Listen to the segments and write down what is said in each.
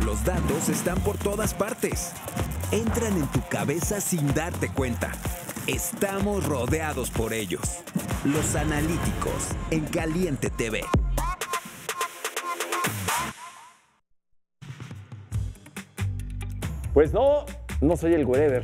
Los datos están por todas partes. Entran en tu cabeza sin darte cuenta. Estamos rodeados por ellos. Los analíticos en Caliente TV. Pues no soy el wherever.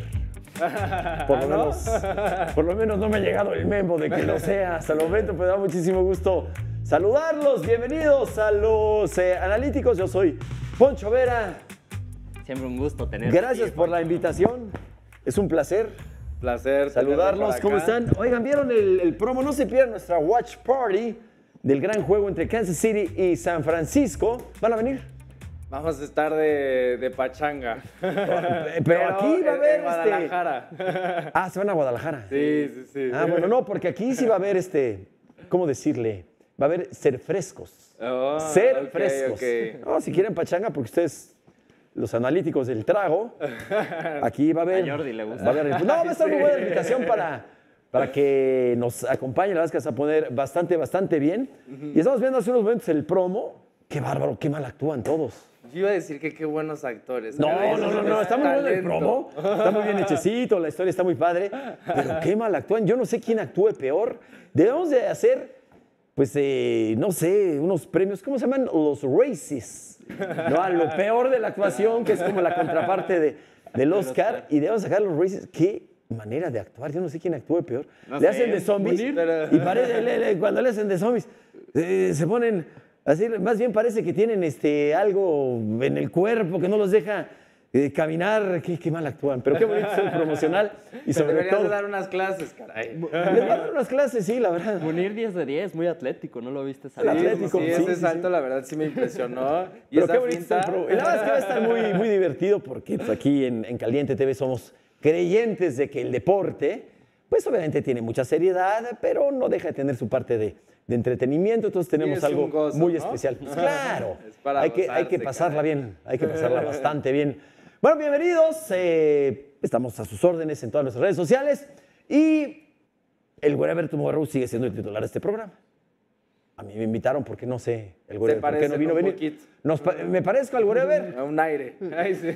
Por lo menos no me ha llegado el memo de que lo sea hasta el momento, pero da muchísimo gusto saludarlos. Bienvenidos a los analíticos. Yo soy Poncho Vera. Siempre un gusto tenerte. Gracias por la invitación. Es un placer. Placer Saludarlos. ¿Cómo están? Oigan, ¿vieron el promo? No se pierdan nuestra Watch Party del gran juego entre Kansas City y San Francisco. ¿Van a venir? Vamos a estar de pachanga. Pero aquí va a haber en Guadalajara. Ah, ¿se van a Guadalajara? Sí. Ah, bueno, no, porque aquí sí va a haber ¿cómo decirle? Va a haber ser frescos. Oh, ser ok, frescos. ok. No, si quieren pachanga, porque ustedes, los analíticos del trago, aquí va a haber. A Jordi le gusta. Va a estar muy buena la invitación para que nos acompañe. La verdad es que se va a poner bastante bien. Y estamos viendo hace unos momentos el promo. Qué bárbaro, qué mal actúan todos. Yo iba a decir que qué buenos actores. No, está muy bueno el promo, está muy bien hechecito, la historia está muy padre, pero qué mal actúan. Yo no sé quién actúe peor. Debemos de hacer, pues, no sé, unos premios, ¿cómo se llaman? Los Races, ¿no? A lo peor de la actuación, que es como la contraparte del Oscar, y debemos sacar los Races. Qué manera de actuar, yo no sé quién actúe peor. No le sé, hacen de zombies, y parece, cuando le hacen de zombies, se ponen... Así, más bien parece que tienen algo en el cuerpo que no los deja caminar. Qué mal actúan, pero qué bonito es el promocional. Y sobre Deberías todo, de dar unas clases, caray. les va a dar unas clases, sí, la verdad. Munir 10 de 10, muy atlético, ¿no lo viste? El atlético, Sí, sí, ese sí, salto, sí. la verdad, sí me impresionó. Y Pero esa qué bonito está el finta... promo. La verdad es que va a estar muy divertido porque pues, aquí en Caliente TV somos creyentes de que el deporte, pues obviamente tiene mucha seriedad, pero no deja de tener su parte de entretenimiento, entonces tenemos es algo un gozo, muy ¿no? especial. Pues, claro, Es para hay que gozarse, pasarla caray. bien, hay que pasarla bastante bien. Bueno, bienvenidos, estamos a sus órdenes en todas nuestras redes sociales y el Wherever Tomorrow sigue siendo el titular de este programa. A mí me invitaron porque no sé, el Wherever, ¿por qué no vino a un venir? poquito. ¿Me parezco al Wherever? A un aire. Ay, sí.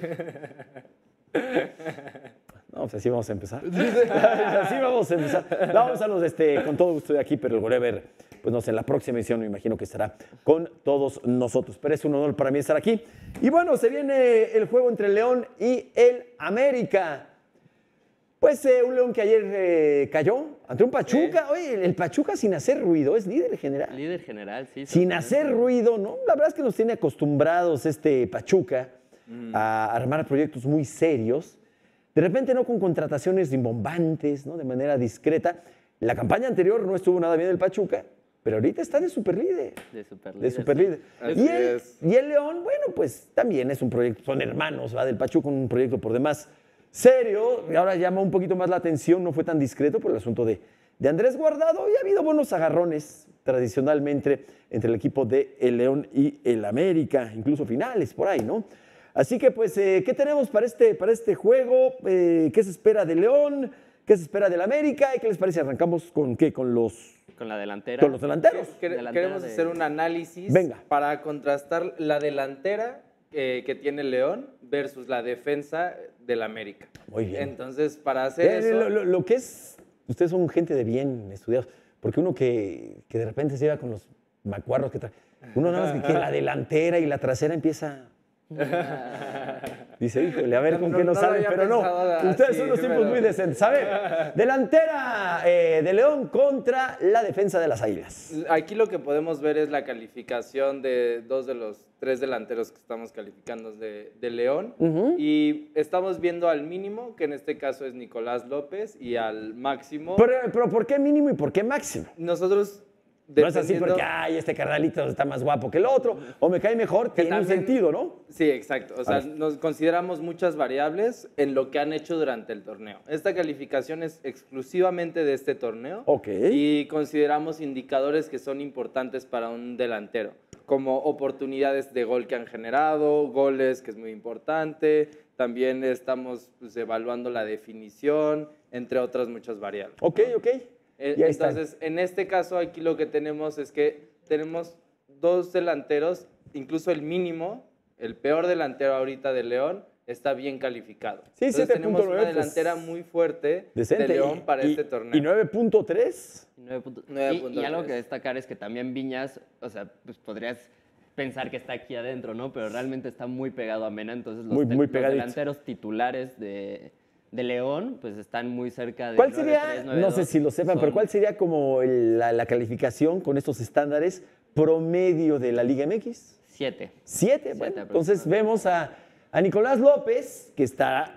No, pues así vamos a empezar. Así vamos a empezar. Vamos a los, con todo gusto de aquí, pero el Wherever, pues no sé, en la próxima edición me imagino que estará con todos nosotros. Pero es un honor para mí estar aquí. Y bueno, se viene el juego entre el León y el América. Pues un León que ayer cayó ante un Pachuca. Oye, el Pachuca sin hacer ruido, es líder general. Líder general, sí. Sin hacer ruido, ¿no? La verdad es que nos tiene acostumbrados Pachuca a armar proyectos muy serios. De repente no con contrataciones rimbombantes, ¿no? De manera discreta. La campaña anterior no estuvo nada bien el Pachuca, pero ahorita está de superlíder. De superlíder. Así es. Y el León, bueno, pues también es un proyecto, son hermanos, va del Pachuca, un proyecto por demás serio. Y ahora llama un poquito más la atención, no fue tan discreto por el asunto de Andrés Guardado. Y ha habido buenos agarrones tradicionalmente entre el equipo de el León y el América, incluso finales por ahí, ¿no? Así que, pues, ¿qué tenemos para este juego? ¿Qué se espera de León? ¿Qué se espera del América? ¿Y qué les parece? ¿Arrancamos con qué? ¿Con los delantera. con los delanteros? Queremos hacer un análisis Venga. para contrastar la delantera que tiene León versus la defensa del América. Muy bien. Entonces, para hacer eso... Lo que es, ustedes son gente de bien estudiados, porque uno que de repente se lleva con los macuarros que trae, uno nada más que la delantera y la trasera empieza... Dice, híjole, a ver con qué no lo saben, había pero no. pensado Ustedes así, son unos tiempos pero- muy decentes. A ver, delantera de León contra la defensa de las Águilas. Aquí lo que podemos ver es la calificación de dos de los tres delanteros que estamos calificando de León. Y estamos viendo al mínimo, que en este caso es Nicolás López, y al máximo. Pero ¿por qué mínimo y por qué máximo? Nosotros... No es así dependiendo- porque, ay, este carnalito está más guapo que el otro, o me cae mejor, Que tiene un también- sentido, ¿no? Sí, exacto. O sea, nos consideramos muchas variables en lo que han hecho durante el torneo. Esta calificación es exclusivamente de este torneo. Ok. Y consideramos indicadores que son importantes para un delantero, como oportunidades de gol que han generado, goles, que es muy importante. También estamos pues, evaluando la definición, entre otras muchas variables. Ok. Y ahí está. Entonces, en este caso, aquí lo que tenemos es que tenemos dos delanteros, incluso el mínimo el peor delantero ahorita de León está bien calificado. Sí, Entonces tenemos 7.9, una delantera muy fuerte decente. de León para este torneo. ¿Y 9.3? 9.3. Y algo que destacar es que también Viñas, o sea, pues podrías pensar que está aquí adentro, ¿no? Pero realmente está muy pegado a Mena, entonces los delanteros titulares de León, pues están muy cerca de ¿Cuál sería, 9-3, 9-2, no sé si lo sepan, pero cuál sería como la calificación con estos estándares promedio de la Liga MX? 7. 7, bueno, entonces vemos a Nicolás López, que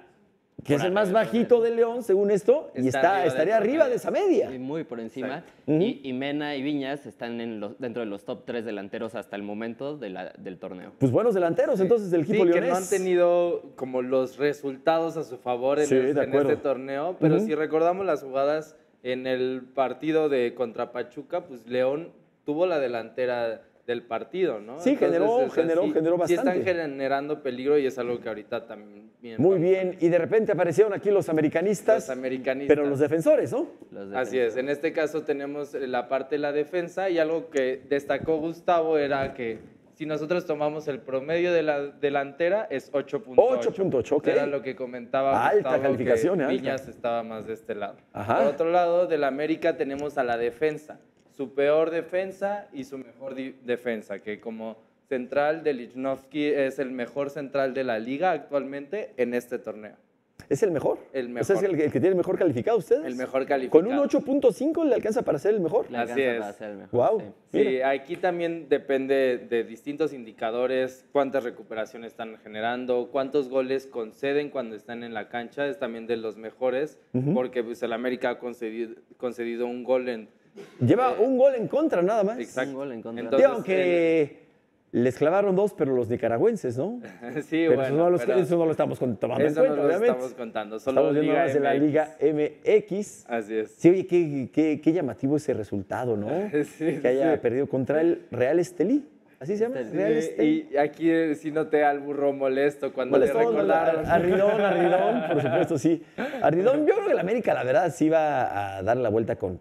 es el más bajito de León, según esto, y estaría arriba de esa media. Y muy por encima. Y Mena y Viñas están dentro de los top 3 delanteros hasta el momento del torneo. Pues buenos delanteros, entonces, del equipo leonés. Que no han tenido como los resultados a su favor en este torneo, pero si recordamos las jugadas en el partido contra Pachuca, pues León tuvo la delantera del partido, ¿no? Sí, generó bastante. Sí están generando peligro y es algo que ahorita también... Muy bien, y de repente aparecieron aquí los americanistas, pero los defensores, ¿no? Así es, en este caso tenemos la parte de la defensa y algo que destacó Gustavo era que si nosotros tomamos el promedio de la delantera es 8.8. 8.8, ok. Era lo que comentaba alta Gustavo, calificación, que alta. Viñas estaba más de este lado. Ajá. Por otro lado, del América tenemos a la defensa. Su peor defensa y su mejor defensa, que como central de Lichnowsky es el mejor central de la liga actualmente en este torneo. ¿Es el mejor? El mejor. ¿Ese es el que tiene el mejor calificado ustedes? El mejor calificado. ¿Con un 8.5 le alcanza para ser el mejor? Así es. Para ser el mejor, Wow. Sí, aquí también depende de distintos indicadores, cuántas recuperaciones están generando, cuántos goles conceden cuando están en la cancha, es también de los mejores, porque pues, el América ha concedido un gol en... Lleva un gol en contra nada más. Exacto. Un gol en contra. Entonces, aunque les clavaron 2, pero los nicaragüenses, ¿no? Sí, pero bueno. Eso no lo estamos tomando en Eso cuenta, no lo obviamente. estamos contando, solo Estamos viendo más de la Liga MX. Así es. Sí, oye, qué llamativo ese resultado, ¿no? Sí, que haya perdido contra el Real Estelí. ¿Así se llama? Real Estelí. Y aquí sí noté al burro molesto cuando le recordaron. Ardidón, por supuesto, sí. Ardidón, yo creo que el América, la verdad, sí va a dar la vuelta con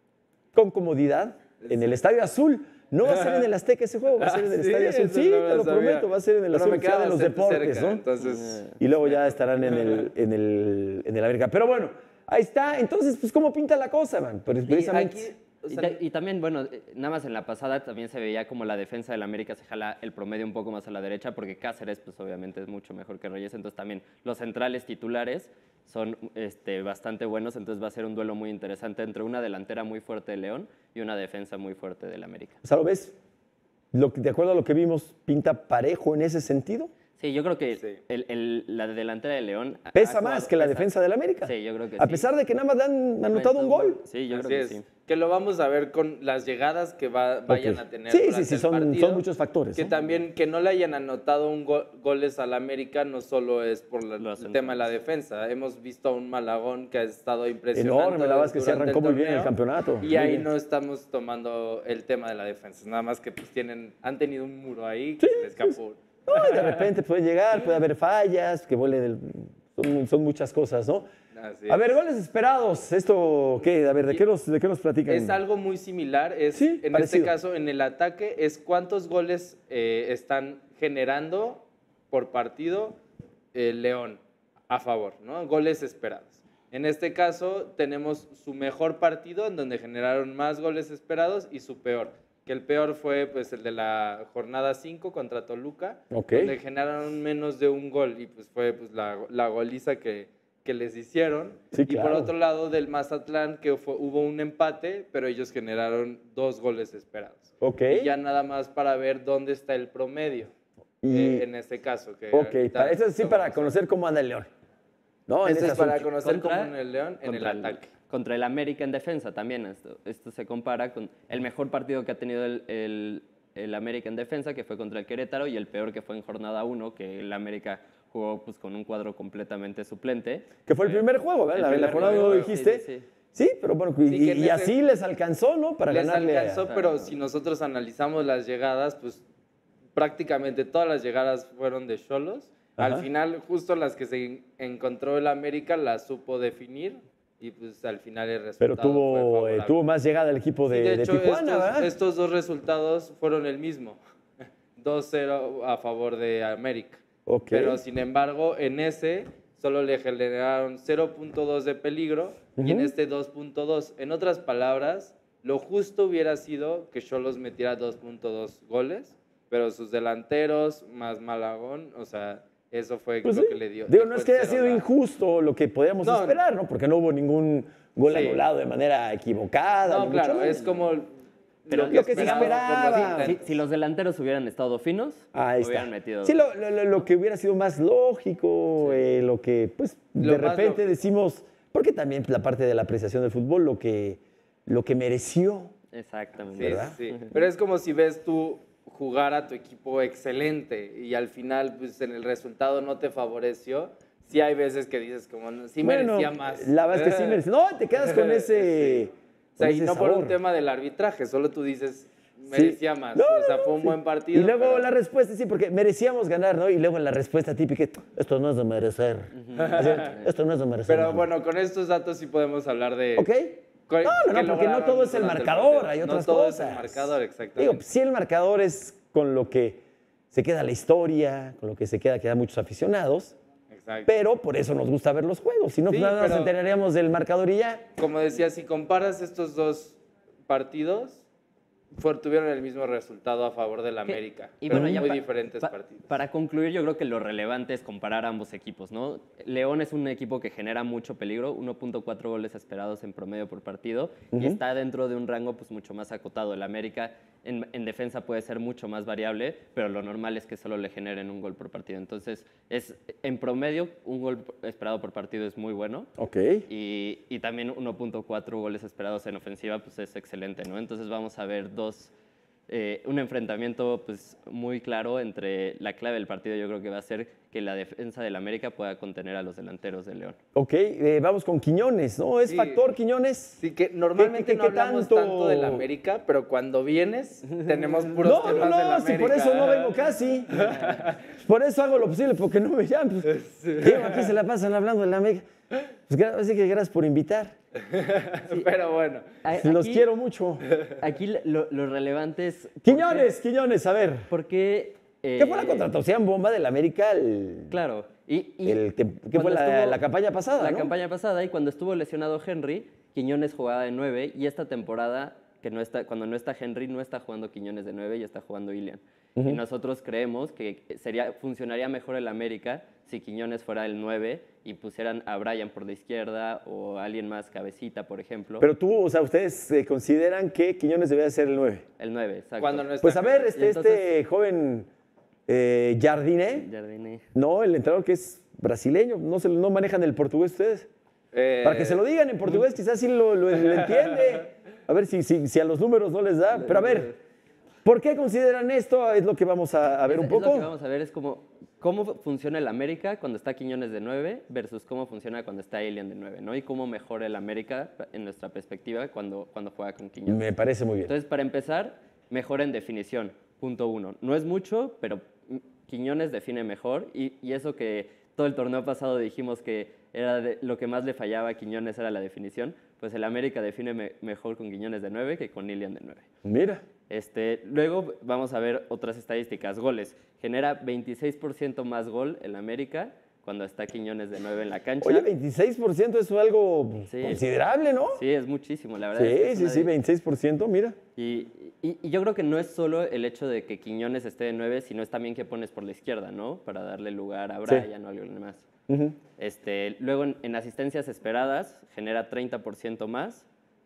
comodidad en el Estadio Azul. No va a ser en el Azteca ese juego, va a ser en el Estadio Azul. Sí, te lo prometo, va a ser en el Azul, de los deportes, cerca, ¿no? Entonces... Y luego ya estarán en el América. Pero bueno, ahí está. Entonces, pues, ¿cómo pinta la cosa, man? Precisamente... Y también, bueno, nada más en la pasada también se veía como la defensa del América se jala el promedio un poco más a la derecha, porque Cáceres, pues obviamente es mucho mejor que Reyes, entonces también los centrales titulares son bastante buenos, entonces va a ser un duelo muy interesante entre una delantera muy fuerte de León y una defensa muy fuerte del América. O sea, ¿lo ves? De acuerdo a lo que vimos, ¿pinta parejo en ese sentido? Sí, yo creo que la delantera de León... ¿Pesa más que la defensa del América? Sí, yo creo que sí. A pesar de que nada más le han anotado un gol. Sí, yo creo que sí. Que lo vamos a ver con las llegadas que vayan a tener sí, durante el partido. Son muchos factores. Que también que no le hayan anotado goles al América no solo es por el tema de la defensa. Hemos visto a un Malagón que ha estado impresionante. Enorme, la verdad es que se arrancó muy bien el campeonato. Y ahí no estamos tomando el tema de la defensa. Nada más que pues han tenido un muro ahí que se les escapó. No, de repente puede llegar, puede haber fallas, que son muchas cosas, ¿no? A ver, goles esperados. ¿Esto qué? A ver, ¿de qué nos platican? Es algo muy similar. En este caso, en el ataque, es cuántos goles están generando por partido León a favor, ¿no? Goles esperados. En este caso, tenemos su mejor partido, en donde generaron más goles esperados, y su peor. Que el peor fue pues, el de la jornada 5 contra Toluca, donde generaron menos de un gol, y pues fue pues, la goliza que les hicieron. Sí, claro. Y por otro lado, del Mazatlán, que hubo un empate, pero ellos generaron 2 goles esperados. Y ya nada más para ver dónde está el promedio, en este caso. Eso sí para conocer cómo anda el León. ¿No? Esto es para conocer cómo anda el León en el ataque. Contra el América en defensa también. Esto se compara con el mejor partido que ha tenido el América en defensa, que fue contra el Querétaro, y el peor que fue en jornada 1, que el América jugó pues, con un cuadro completamente suplente. Que fue el primer juego, ¿verdad? La jornada 1 dijiste. Sí, pero bueno, y así les alcanzó, ¿no? Para ganarle. Les alcanzó, pero si nosotros analizamos las llegadas, pues prácticamente todas las llegadas fueron de Xolos. Al final, justo las que se encontró el América las supo definir. Y pues al final el resultado pero tuvo más llegada el equipo de Tijuana, ¿verdad? Estos 2 resultados fueron el mismo. 2-0 a favor de América. Ok. Pero sin embargo, en ese solo le generaron 0.2 de peligro y en este 2.2. En otras palabras, lo justo hubiera sido que Xolos metiera 2.2 goles, pero sus delanteros más Malagón, o sea, eso fue Pues lo sí. que le dio. Digo, le no fue es que haya cero sido la- injusto lo que podíamos No, esperar, ¿no? Porque no hubo ningún gol Sí. anulado de manera equivocada. No, ni mucho claro, menos. es como Pero lo que se esperábamos por los esperaba. intentos. Si los delanteros hubieran estado finos, Ahí está. hubieran metido. Sí, lo que hubiera sido más lógico, lo que, pues, Lo de más repente lo- decimos, porque también la parte de la apreciación del fútbol, lo que mereció. Exactamente. Sí, ¿verdad? sí, sí. Pero es como si ves tú jugar a tu equipo excelente y al final, pues en el resultado no te favoreció. Sí hay veces que dices como, no, sí Bueno, merecía más. la verdad es que sí merecía. No, te quedas con ese. Sí. O sea, con y ese no por un sabor. tema del arbitraje, solo tú dices, Sí. merecía más. No, o sea, no, fue un sí. buen partido. Y luego pero- la respuesta, sí, porque merecíamos ganar, ¿no? Y luego la respuesta típica, esto no es de merecer. Así, esto no es de merecer. Pero no. bueno, con estos datos sí podemos hablar de... ¿Ok? No, ¿Qué porque no lograron todo es el durante marcador, partido? hay No otras todo cosas. es el marcador, exactamente. Digo, sí, el marcador es con lo que se queda la historia, con lo que se queda muchos aficionados, Exacto. pero por eso nos gusta ver los juegos. Si no, Sí, pues nada más nos pero- enteraríamos del marcador y ya. Como decía, si comparas estos dos partidos, tuvieron el mismo resultado a favor del América. Y pero bueno, ya muy pa- diferentes pa- partidos. Para concluir, yo creo que lo relevante es comparar a ambos equipos, ¿no? León es un equipo que genera mucho peligro, 1.4 goles esperados en promedio por partido, y está dentro de un rango pues mucho más acotado. El América en defensa puede ser mucho más variable, pero lo normal es que solo le generen un gol por partido. Entonces, en promedio, un gol esperado por partido es muy bueno. Ok. Y también 1.4 goles esperados en ofensiva, pues es excelente, ¿no? Entonces vamos a ver un enfrentamiento pues muy claro entre la clave del partido. Yo creo que va a ser que la defensa del América pueda contener a los delanteros de León. Ok, vamos con Quiñones, ¿no? ¿Es Sí. factor Quiñones? Sí, que normalmente ¿Qué no hablamos tanto del América, pero cuando vienes tenemos puros No, temas del América. si por eso no vengo casi. Por eso hago lo posible, porque no me llaman. Pues, Diego, aquí se la pasan hablando de la América. Pues así que gracias por invitar. Pero bueno, Los quiero mucho. Aquí lo relevante es... Quiñones, a ver. Porque... ¿Qué fue la contratación bomba del América? Claro. ¿Qué ¿Qué fue la campaña pasada? La ¿no? campaña pasada, y cuando estuvo lesionado Henry, Quiñones jugaba de 9, y esta temporada, cuando no está Henry, no está jugando Quiñones de 9 y está jugando Ilian. Y nosotros creemos que funcionaría mejor el América si Quiñones fuera el 9 y pusieran a Brian por la izquierda o a alguien más, Cabecita, por ejemplo. Pero ustedes consideran que Quiñones debía ser el 9. El 9, exacto. cuando no está... Pues a ver, Y entonces- este joven Jardiné, Jardine. no, el entrenador que es brasileño, no manejan el portugués ustedes. Para que se lo digan en portugués, quizás sí lo entiende. A ver si a los números no les da. Pero a ver, ¿por qué consideran esto? Es lo que vamos a ver un Es lo poco. que vamos a ver es cómo funciona el América cuando está Quiñones de 9 versus cómo funciona cuando está Ilian de 9, ¿no? Y cómo mejora el América en nuestra perspectiva cuando juega con Quiñones. Me parece muy bien. Entonces, para empezar, mejora en definición, punto 1. No es mucho, pero Quiñones define mejor, y eso que todo el torneo pasado dijimos que era lo que más le fallaba a Quiñones era la definición, pues el América define mejor con Quiñones de 9 que con Ilian de 9. Mira. Luego vamos a ver otras estadísticas. Goles. Genera 26% más gol el América cuando está Quiñones de 9 en la cancha. Oye, 26% es algo Sí. considerable, ¿no? Sí, es muchísimo, la verdad. es que es Sí, una 26%, mira. Y yo creo que no es solo el hecho de que Quiñones esté de 9, sino es también que pones por la izquierda, ¿no? Para darle lugar a Sí. Brian o alguien más. Luego en asistencias esperadas genera 30% más,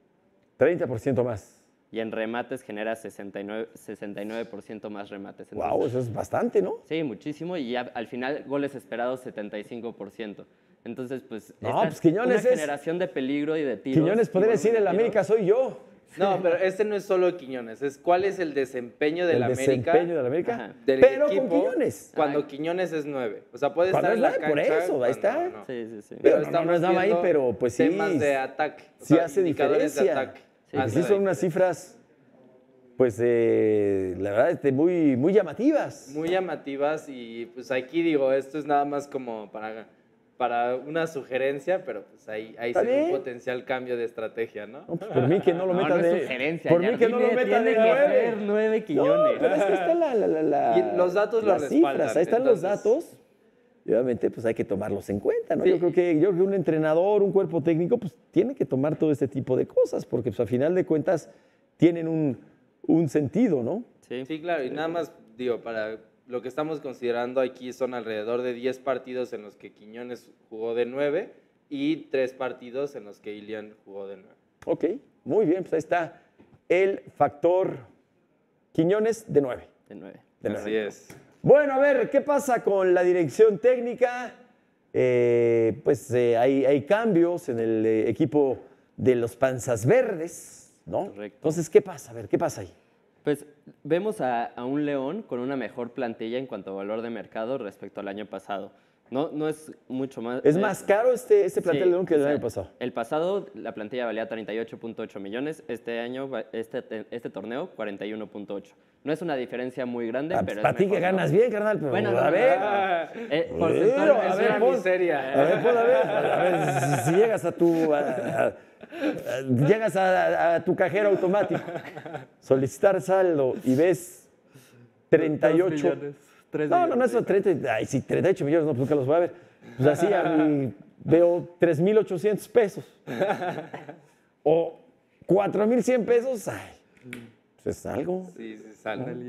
30% más. y en remates genera 69% más remates. Wow, Entonces, eso es bastante, ¿no? sí, muchísimo, y ya al final goles esperados 75%. Entonces, pues, No, esta pues Quiñones una es- generación de peligro y de tiros. Quiñones podría y decir, volumen el de América tiros. soy yo. No, pero este no es solo Quiñones, es cuál es el desempeño del El América. desempeño del América. Ajá. del Pero equipo con Quiñones. Cuando Quiñones es 9. O sea, puede Cuando estar es en la nueve, por cancha. eso, ahí cuando está. no. Sí, sí, sí. Pero Pero no estaba ahí, viendo pero pues sí. temas de ataque. o Sí sea, hace indicadores de diferencia. ataque. Sí, Porque Hace sí son unas cifras, pues, la verdad, muy llamativas. muy llamativas y pues aquí digo, esto es nada más como para para una sugerencia, pero pues ahí ¿Está sería un bien? potencial cambio de estrategia, ¿no? No, pues por mí que no lo No, meta no de... es sugerencia. por mí que no lo Jardine meta de tiene que 9. ser 9 No, Quiñones. pero es que está Y los datos lo las respaldan, cifras, ahí están los entonces- datos. Y obviamente, pues hay que tomarlos en cuenta, ¿no? Sí. Yo creo que un entrenador, un cuerpo técnico, pues tiene que tomar todo este tipo de cosas, porque pues a final de cuentas tienen un sentido, ¿no? Sí, claro, y nada más, digo, para lo que estamos considerando aquí son alrededor de 10 partidos en los que Quiñones jugó de 9 y 3 partidos en los que Ilian jugó de 9. Ok, muy bien, pues ahí está el factor Quiñones de 9. De 9. De 9. Así es. Bueno, a ver, ¿qué pasa con la dirección técnica? Hay cambios en el equipo de los Panzas Verdes, ¿no? Correcto. Entonces, ¿qué pasa? A ver, ¿qué pasa ahí? Pues vemos a un León con una mejor plantilla en cuanto a valor de mercado respecto al año pasado. No es mucho más. ¿Es más caro este plantel Sí, de León que el o sea, año pasado? El pasado la plantilla valía 38.8 millones, este año, este torneo, 41.8. No es una diferencia muy grande, pero Para es ti que mejor, ¿no? ganas bien, carnal, pero Bueno, no, a no, ver. porcentualmente a es ver, una pon- miseria. A ver, si llegas a tu cajero automático, solicitar saldo y ves 38. No, eso 30, ay, sí, 38 millones, no, pues nunca los voy a ver. Pues así a mí veo 3,800 pesos. O 4,100 pesos, ay, pues es algo. Sí, sale.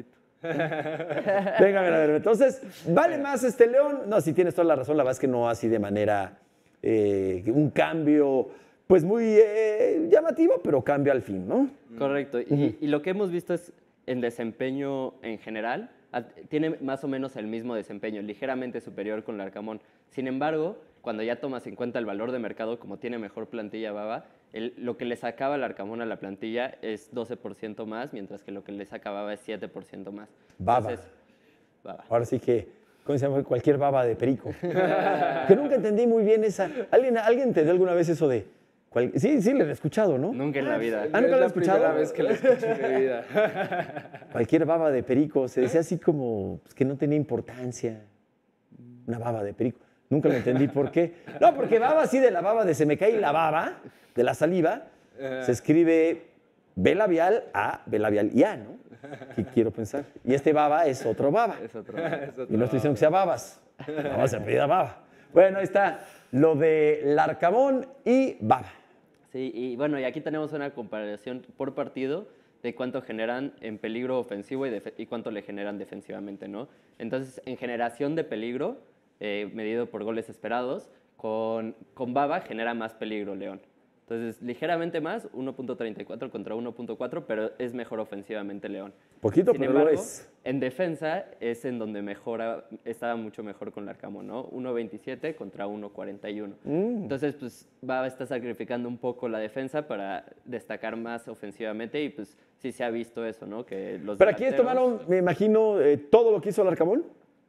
Venga, a ver. Entonces, ¿vale más este León? No, si tienes toda la razón, la verdad es que no así de manera, un cambio, pues muy llamativo, pero cambio al fin, ¿no? Correcto. Y lo que hemos visto es en desempeño en general, tiene más o menos el mismo desempeño, ligeramente superior con Larcamón. Sin embargo, cuando ya tomas en cuenta el valor de mercado, como tiene mejor plantilla Baba, lo que le sacaba Larcamón a la plantilla es 12% más, mientras que lo que le saca Baba es 7% más. Baba. Entonces, Baba. Ahora sí que, ¿cómo se llama? Cualquier baba de perico. Que nunca entendí muy bien esa. ¿Alguien entendió alguna vez eso de? Sí, lo he escuchado, ¿no? Nunca en la vida. Ah, ¿nunca lo es he la escuchado? primera vez que lo escucho en mi vida. Cualquier baba de perico. Se decía así como pues, que no tenía importancia. Una baba de perico. Nunca lo entendí por qué. No, porque baba así de la baba de se me cae la baba, de la saliva, se escribe B labial A, B labial y A, ¿no? ¿Qué quiero pensar? Y este baba es otro baba. Es otro. Y no estoy diciendo que sea babas. No, se apellida baba. Bueno, ahí está lo de Larcamón y baba. Sí, y bueno, y aquí tenemos una comparación por partido de cuánto generan en peligro ofensivo y cuánto le generan defensivamente, ¿no? Entonces, en generación de peligro, medido por goles esperados, con Baba genera más peligro León. Entonces, ligeramente más, 1.34 contra 1.4, pero es mejor ofensivamente León. Poquito, Sin pero lo embargo, es. en defensa es en donde estaba mucho mejor con Larcamón, ¿no? 1.27 contra 1.41. Entonces, pues, Baba está sacrificando un poco la defensa para destacar más ofensivamente y, pues, sí se ha visto eso, ¿no? Que los Pero aquí delanteros, tomaron, me imagino, todo lo que hizo Larcamón.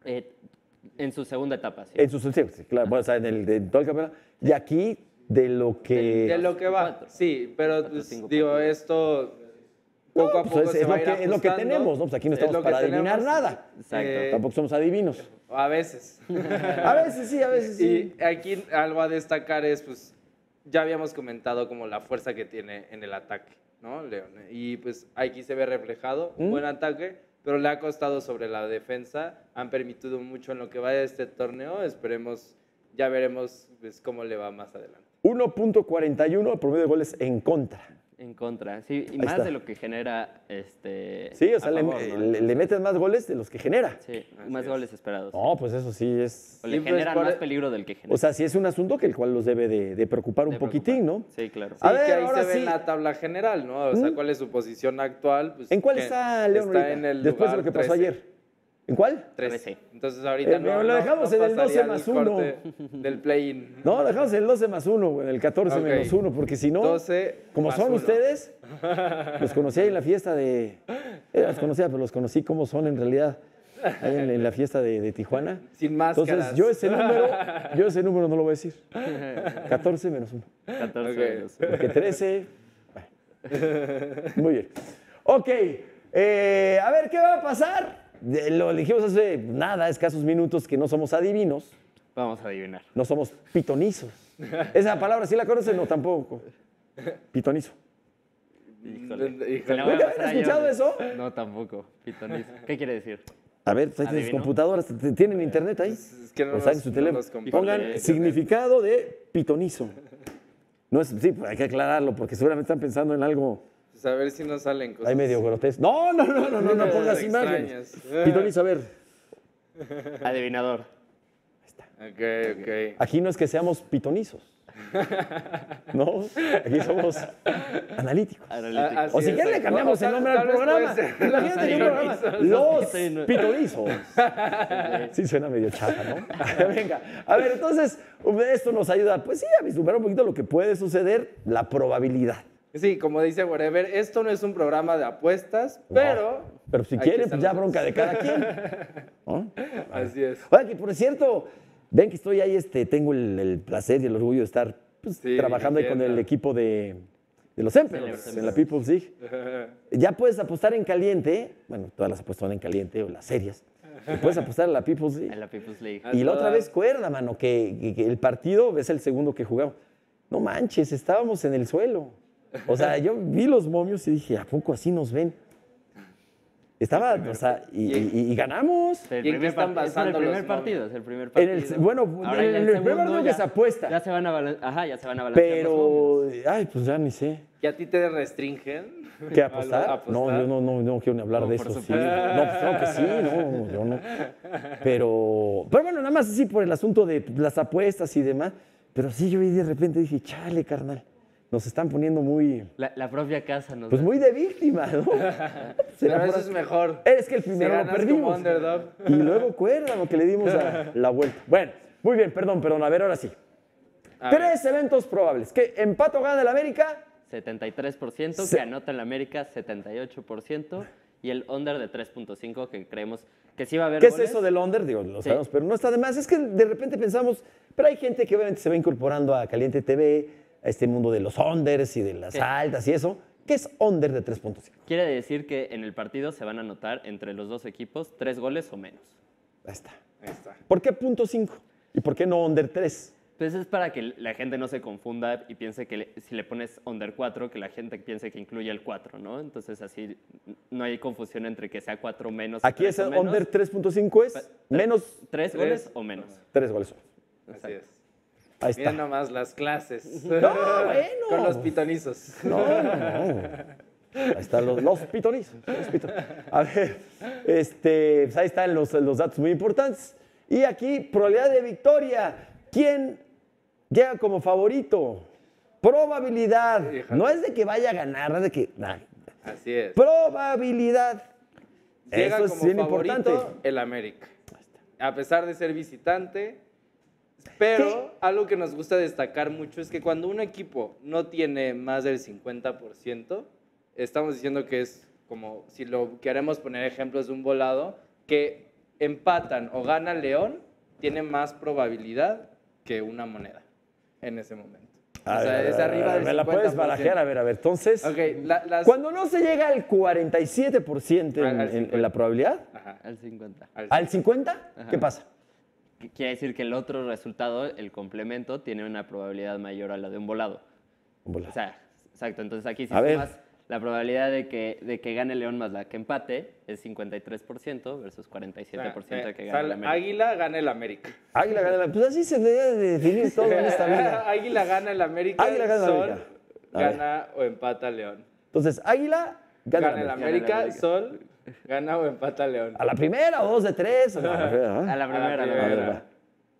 en su segunda etapa, sí. En sus sí, claro, bueno, o sea, de todo el campeonato. Y aquí, de lo que. De lo que va, sí, pero Cuatro, pues, cinco digo, partidos. esto poco a Pues poco es se lo va a ir que- es lo que ajustando. tenemos, ¿no? Pues aquí no Es estamos lo que para adivinar tenemos. nada. Exacto. Tampoco somos adivinos. A veces. A veces sí, a veces sí. Y aquí algo a destacar es, pues, ya habíamos comentado como la fuerza que tiene en el ataque, ¿no, León? Y pues aquí se ve reflejado un buen ataque, pero le ha costado sobre la defensa. Han permitido mucho en lo que va de este torneo. Esperemos, ya veremos pues, cómo le va más adelante. 1.41 el promedio de goles en contra. En contra, sí, y Ahí más está. de lo que genera Sí, o sea, a favor, ¿no? le metes más goles de los que genera. Sí, Así más es. goles esperados. No, pues eso sí es. O le Y pues generan por- más peligro del que genera. O sea, sí es un asunto que el cual los debe de preocupar un De poquitín, preocupar. ¿no? Sí, claro. Sí, A ver, que ahí ahora se ve sí. en la tabla general, ¿no? O sea, cuál es su posición actual. Pues, ¿En cuál que está León Está ahorita? en el Después de lo lugar que pasó 13. ayer. ¿En cuál? 13. 13. Entonces ahorita pero lo dejamos en el 12 pasaría más al 1. corte del play-in. No, dejamos el 12 más 1, en el 14 Ok. menos 1, porque si no, 12 como más son 1. ustedes, los conocí ahí en la fiesta de. Los conocía, pero los conocí como son en realidad ahí en la fiesta de Tijuana. Sin máscaras. Entonces, yo ese número no lo voy a decir. 14 menos 1. 14 Ok. menos. Porque 13. Bueno. Muy bien. Ok. A ver, ¿qué va a pasar? Lo dijimos hace nada, escasos minutos, que no somos adivinos. Vamos a adivinar. No somos pitonizos. ¿Esa palabra sí la conocen? No, tampoco. Pitonizo. Híjole. Híjole. Se la voy a ¿Nunca pasar habían a escuchado Jordi. eso? No, tampoco. Pitonizo. ¿Qué quiere decir? A ver, pues ahí tienes ¿Adivino? computadoras, ¿tienen internet ahí? Es que no O saquen nos- su no teléfono. nos comparte Pongan internet. significado de pitonizo. No es, sí, pues hay que aclararlo porque seguramente están pensando en algo Pues a ver si nos salen cosas. ahí medio grotesco. No pongas imágenes. Extrañas. Pitonizo, a ver. Adivinador. Ok. Aquí no es que seamos pitonizos. No, aquí somos analíticos. Analítico. Así O si es. quieren le cambiamos O el tal- nombre tal al vez programa. puede ser. Imagínate qué programa. Pitonizos. Los pitonizos. Sí suena medio chafa, ¿no? Venga, a ver, entonces esto nos ayuda, pues sí, a vislumbrar un poquito lo que puede suceder, la probabilidad. Sí, como dice Wherever, esto no es un programa de apuestas, pero... Pero si hay que quieren, estar pues ya atentos. bronca de cada quien. ¿No? Así es. Oiga, que por cierto, ven que estoy ahí, tengo el placer y el orgullo de estar pues, Sí, trabajando ahí con entiendo. el equipo de los Emperors en la People's League. Ya puedes apostar en caliente, bueno, todas las apuestas son en caliente o las series. Y puedes apostar en la People's League. En la People's League. Y la otra todas. vez cuerda, mano, que el partido es el segundo que jugamos. No manches, estábamos en el suelo. O sea, yo vi los momios y dije, ¿a poco así nos ven? Estaba, o sea, y ganamos. El ¿Y en qué primer están part- es basando el primer los partido, es el primer En partido. el, bueno, Ahora en el primer segundo partido que ya- se apuesta. Ya se van a ya se van a balancear los momios. Pero, ay, pues ya ni sé. ¿Y a ti te restringen? ¿Qué apostar? ¿Apostar? No, yo no quiero ni hablar No, de por eso. Sí. supuesto. No, pues claro que sí, no, yo no. Pero bueno, nada más así por el asunto de las apuestas y demás. Pero sí, yo de repente dije, chale, carnal, nos están poniendo muy, La propia casa nos pues da. muy de víctima, ¿no? Pero eso es mejor. Es que el Si primero lo ganas como perdimos. underdog. Y luego cuérdalo que le dimos la vuelta. Bueno, muy bien, perdón. A ver, ahora sí. A ver. 3 eventos probables. ¿Qué? ¿Empato gana el América? 73%, Se- que anota en la América 78%, y el under de 3.5, que creemos que sí va a haber ¿Qué es goles. eso del under? Digo, lo Sí. sabemos, pero no está de más. Es que de repente pensamos, pero hay gente que obviamente se va incorporando a Caliente TV, a este mundo de los unders y de las Sí. altas y eso. ¿Qué es under de 3.5? Quiere decir que en el partido se van a anotar entre los dos equipos 3 goles o menos. Ahí está. Ahí está. ¿Por qué punto 5? ¿Y por qué no under 3? Pues es para que la gente no se confunda y piense que si le pones under 4, que la gente piense que incluye el 4, ¿no? Entonces así no hay confusión entre que sea 4 menos. Aquí es el under 3.5 es menos 3 goles o menos. 3 goles. Así es. Ahí Miren está. nomás las clases. No, bueno. Con los pitonizos. No. Ahí están los pitonizos. A ver, pues ahí están los datos muy importantes. Y aquí, probabilidad de victoria. ¿Quién llega como favorito? Probabilidad. Híjole. No es de que vaya a ganar, no es de que... nah. Así es. Probabilidad. Llega Eso es como bien favorito importante. el América. A pesar de ser visitante. Pero ¿Qué? algo que nos gusta destacar mucho es que cuando un equipo no tiene más del 50%, estamos diciendo que es como, si lo queremos poner ejemplos de un volado, que empatan o gana León, tiene más probabilidad que una moneda en ese momento. A O sea, ver, es arriba del 50%. ¿Me la puedes barajear? A ver. Entonces, Ok, las... cuando no se llega al 47% Al en la probabilidad, Ajá, Al 50. ¿al 50? ¿Qué pasa? Que quiere decir que el otro resultado, el complemento, tiene una probabilidad mayor a la de un volado. O sea, exacto. Entonces aquí si A ver. sumas la probabilidad de que gane León más la que empate es 53% versus 47% de que gane el América. Águila gana el América. Águila gana la... Pues así se debe de definir todo en esta vida. Águila gana el América. Águila gana el Sol América. A ver. gana o empata León. Entonces, Águila gana, Gana el la América, América. Sol gana o empata León. ¿A la primera o 2 de 3? A la primera, ¿ah? A la primera, A la a la primera. primera. va.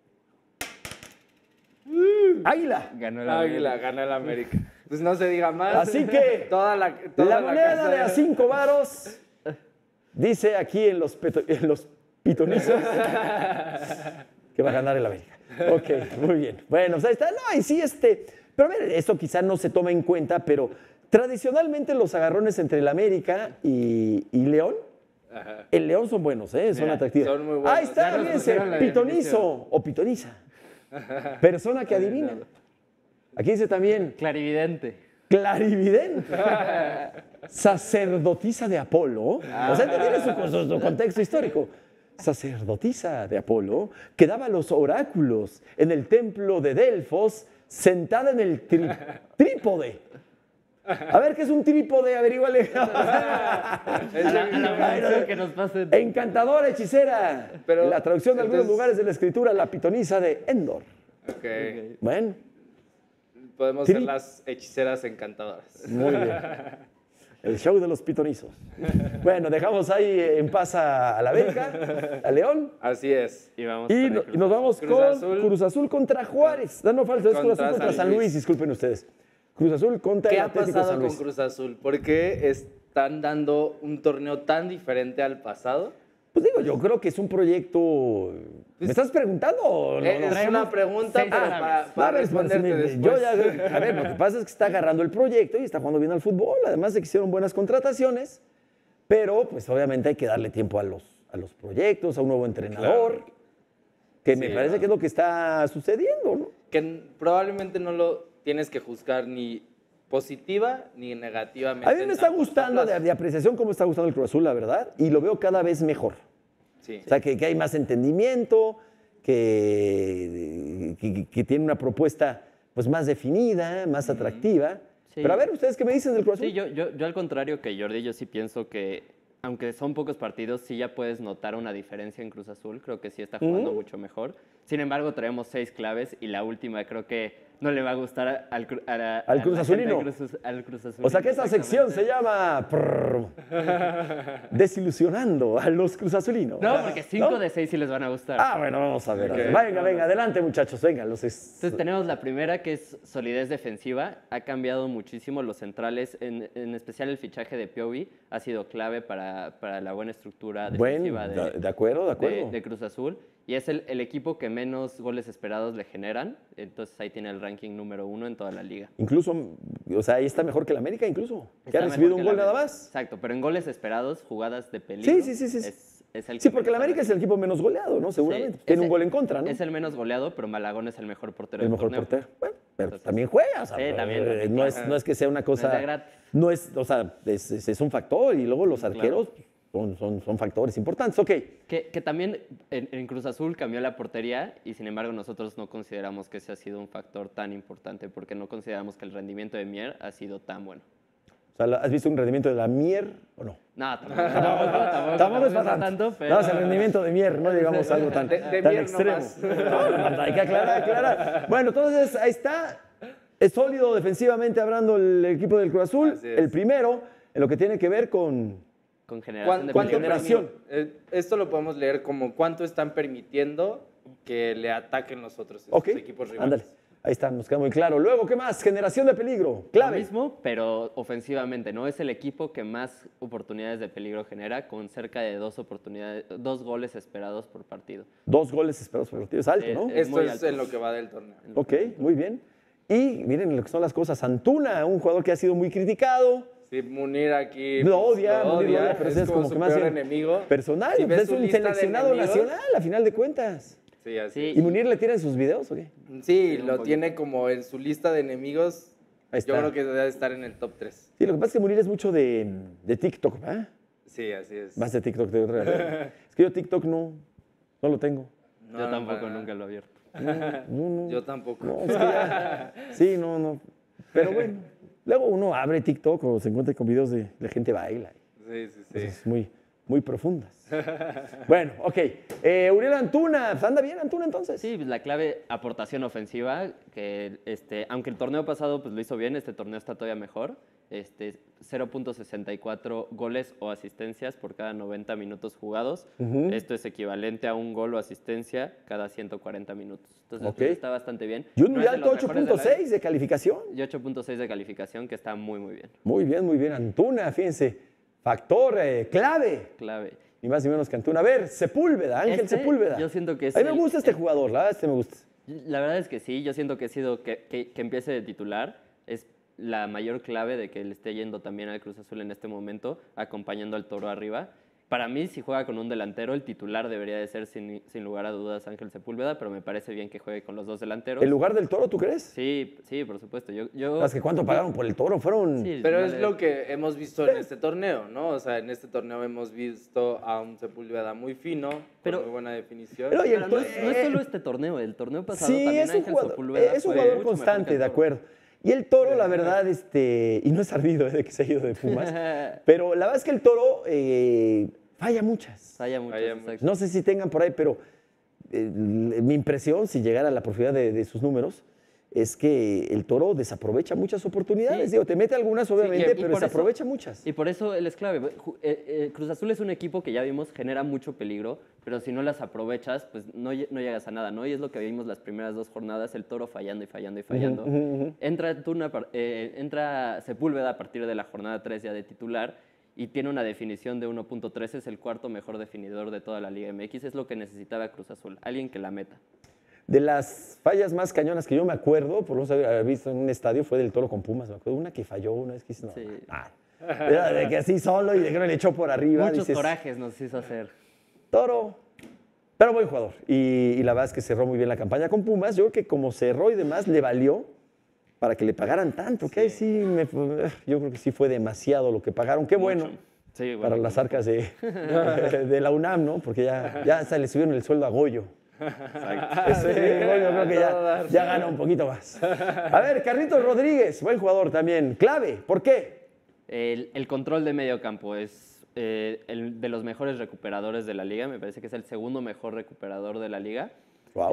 Águila. Ganó el Águila América. gana el América. Pues no se diga más. Así que, toda La la moneda casa de a 5 varos dice aquí en los pitonizos que va a ganar el América. Ok, muy bien. Bueno, pues ahí está. No, y sí, pero a ver, esto quizá no se toma en cuenta, pero tradicionalmente los agarrones entre el América y León, Ajá. el León son buenos, ¿eh? Son Mira, atractivos. son muy buenos. Ahí está, Ya nos fíjense, pusieron la pitonizo o pitoniza. Persona que adivina. Aquí dice también Clarividente. clarividente. Sacerdotisa de Apolo. O sea, tiene su contexto histórico. sacerdotisa de Apolo, que daba los oráculos en el templo de Delfos, sentada en el trípode. A ver, ¿qué es un trípode? Averíguale. A la producción que nos pasen. Encantadora, hechicera. Pero, La traducción de algunos entonces- lugares de la escritura, la pitonisa de Endor. Ok. Bueno, Podemos ser las hechiceras encantadoras. muy bien. El show de los pitonizos. Bueno, dejamos ahí en paz a la América, a León. Así es. Y vamos Y, con el y nos vamos Cruz con Azul. Cruz Azul contra Juárez. No falta, es Cruz Azul contra San Luis, disculpen ustedes. Cruz Azul contra ¿Qué el ha Atlético pasado San con Luis. Cruz Azul? ¿Por qué están dando un torneo tan diferente al pasado? Pues digo, yo creo que es un proyecto. ¿Me estás preguntando? o no? Es una pregunta seis pero claves. para A ver, responderte yo después. ya, a ver, lo que pasa es que está agarrando el proyecto y está jugando bien al fútbol. Además de que hicieron buenas contrataciones, pero pues obviamente hay que darle tiempo a los proyectos, a un nuevo entrenador, que me Sí, parece claro. que es lo que está sucediendo, ¿no? Que probablemente no lo tienes que juzgar ni positiva ni negativamente. A mí me en está tan corto gustando plazo. de apreciación cómo está gustando el Cruz Azul, la verdad, y lo veo cada vez mejor. Sí. O sea, que hay más entendimiento, que tiene una propuesta pues más definida, más atractiva. Sí. Pero a ver, ¿ustedes qué me dicen del Cruz Azul? Sí, yo al contrario que Jordi, yo sí pienso que, aunque son pocos partidos, sí ya puedes notar una diferencia en Cruz Azul. Creo que sí está jugando mucho mejor. Sin embargo, traemos 6 claves y la última creo que no le va a gustar al Cruz Azulino. Al Cruz Azulino. O sea que esta sección se llama Desilusionando a los Cruz Azulinos. No, porque 5 ¿No? de 6 sí les van a gustar. Ah, bueno, vamos a ver. Ok. Venga, adelante muchachos, venga. Entonces tenemos la primera, que es solidez defensiva. Ha cambiado muchísimo los centrales, en especial el fichaje de Piovi ha sido clave para la buena estructura defensiva Bueno, de acuerdo. de Cruz Azul. Y es el equipo que menos goles esperados le generan. Entonces ahí tiene el ranking número 1 en toda la liga. Incluso, o sea, ahí está mejor que la América, incluso. Que Está ha mejor recibido que un la gol nada América. más. Exacto, pero en goles esperados, jugadas de peligro. Sí. Es el Sí, que porque la menos América es el equipo menos goleado, ¿no? Seguramente. Sí, Tiene es un gol en contra, ¿no? Es el menos goleado, pero Malagón es el mejor portero El del mejor torneo. portero. Bueno, pero Entonces, también juega. O sea, sí, también, no es que sea una cosa. No es de gratis. No es, o sea, es un factor y luego los arqueros son factores importantes. Ok. Que también en Cruz Azul cambió la portería y sin embargo nosotros no consideramos que ese ha sido un factor tan importante porque no consideramos que el rendimiento de Mier ha sido tan bueno. O sea, ¿has visto un rendimiento de la Mier o no? No, tampoco es para tanto. pero... No, es el rendimiento de Mier, no digamos algo tan, De tan Mier extremo. nomás. No, hay que aclarar. Bueno, entonces ahí está. Es sólido defensivamente hablando el equipo del Cruz Azul. Así es. El primero en lo que tiene que ver con. Con generación de ¿Cuánto peligro. generación? Esto lo podemos leer como cuánto están permitiendo que le ataquen los otros Ok, equipos rivales. ándale. Ahí está, nos queda muy claro. Luego, ¿qué más? Generación de peligro. Lo Clave. mismo, pero ofensivamente, ¿no? Es el equipo que más oportunidades de peligro genera, con cerca de 2 goles esperados por partido. 2 goles esperados por partido. Es alto, ¿no? Es Esto muy es alto. en lo que va del torneo. Ok, muy bien. Y miren lo que son las cosas. Antuna, un jugador que ha sido muy criticado. Sí, Munir aquí Lo pues, odia, Munir lo odia, pero ese es como su que más peor bien enemigo. personal. Si pues ves es su un lista de seleccionado enemigos, nacional, a final de cuentas. Sí, así. ¿Y Munir le tiene sus videos o qué? Sí, un lo poquito. tiene como en su lista de enemigos. Ahí Yo está. creo que debe estar en el top 3. Sí, lo que pasa es que Munir es mucho de TikTok, ¿verdad? Sí, así es. Más de TikTok de otra. Es que yo TikTok no lo tengo. No, Yo no, tampoco, para nada. nunca lo he abierto. No. Yo tampoco. No, es que ya- Sí, no. Pero bueno, luego uno abre TikTok o se encuentra con videos de gente baila. Sí, sí, sí. Cosas muy profundas. Bueno, ok. Uriel Antuna, pues anda bien Antuna entonces. Sí, pues la clave, aportación ofensiva, que aunque el torneo pasado pues lo hizo bien, este torneo está todavía mejor. 0.64 goles o asistencias por cada 90 minutos jugados. Esto es equivalente a un gol o asistencia cada 140 minutos. Entonces Ok. pues, está bastante bien. Y un No muy es de alto los mejores de la 8.6 de calificación. liga, y 8.6 de calificación, que está muy bien. Muy bien Antuna, fíjense. Factor clave. Clave. Ni más ni menos que Antuna. A ver, Sepúlveda, Ángel Sepúlveda. Yo siento que es A mí me gusta este jugador, la verdad, me gusta. La verdad es que sí, yo siento que ha sido que empiece de titular. Es la mayor clave de que le esté yendo también al Cruz Azul en este momento, acompañando al Toro arriba. Para mí, si juega con un delantero, el titular debería de ser sin lugar a dudas Ángel Sepúlveda, pero me parece bien que juegue con los dos delanteros. ¿El lugar del Toro, tú crees? Sí, sí, por supuesto. ¿Sabes que cuánto pagaron por el Toro? Fueron... Sí, Pero vale. es lo que hemos visto en este torneo, ¿no? O sea, en este torneo hemos visto a un Sepúlveda muy fino, Pero- con muy buena definición. Pero, oye, Pero no es solo este torneo, el torneo pasado sí, también es un Ángel jugador, Sepúlveda es un fue jugador mucho mejor constante, que el de Toro. acuerdo. Y el Toro, la verdad, y no es ardido de que se ha ido de Pumas, pero la verdad es que el Toro falla muchas. Falla mucho. Falla exacto. No sé si tengan por ahí, pero mi impresión, si llegara a la profundidad de sus números, es que el Toro desaprovecha muchas oportunidades. Sí. Digo, te mete algunas, obviamente, y pero por eso- desaprovecha muchas. Y por eso él es clave. Cruz Azul es un equipo que ya vimos genera mucho peligro, pero si no las aprovechas, pues no llegas a nada, ¿no? Y es lo que vimos las primeras 2 jornadas, el Toro fallando y fallando y fallando. Entra Sepúlveda a partir de la jornada 3 ya de titular y tiene una definición de 1.3, es el cuarto mejor definidor de toda la Liga MX, es lo que necesitaba Cruz Azul, alguien que la meta. De las fallas más cañonas que yo me acuerdo, por lo menos haber visto en un estadio, fue del Toro con Pumas. Me acuerdo una que falló, una vez que hizo, no, Sí. era de que así solo y de que no le echó por arriba. Muchos dices, corajes nos hizo hacer. Toro, pero buen jugador. Y la verdad es que cerró muy bien la campaña con Pumas. Yo creo que como cerró y demás, le valió para que le pagaran tanto. Que ahí sí, yo creo que sí fue demasiado lo que pagaron. Qué bueno. Sí, Para las arcas de la UNAM, ¿no? Porque ya hasta le subieron el sueldo a Goyo. Ese Goyo creo que ya gana un poquito más. A ver, Carlitos Rodríguez, buen jugador también. Clave, ¿por qué? El control de medio campo es el de los mejores recuperadores de la liga. Me parece que es el segundo mejor recuperador de la liga. Wow.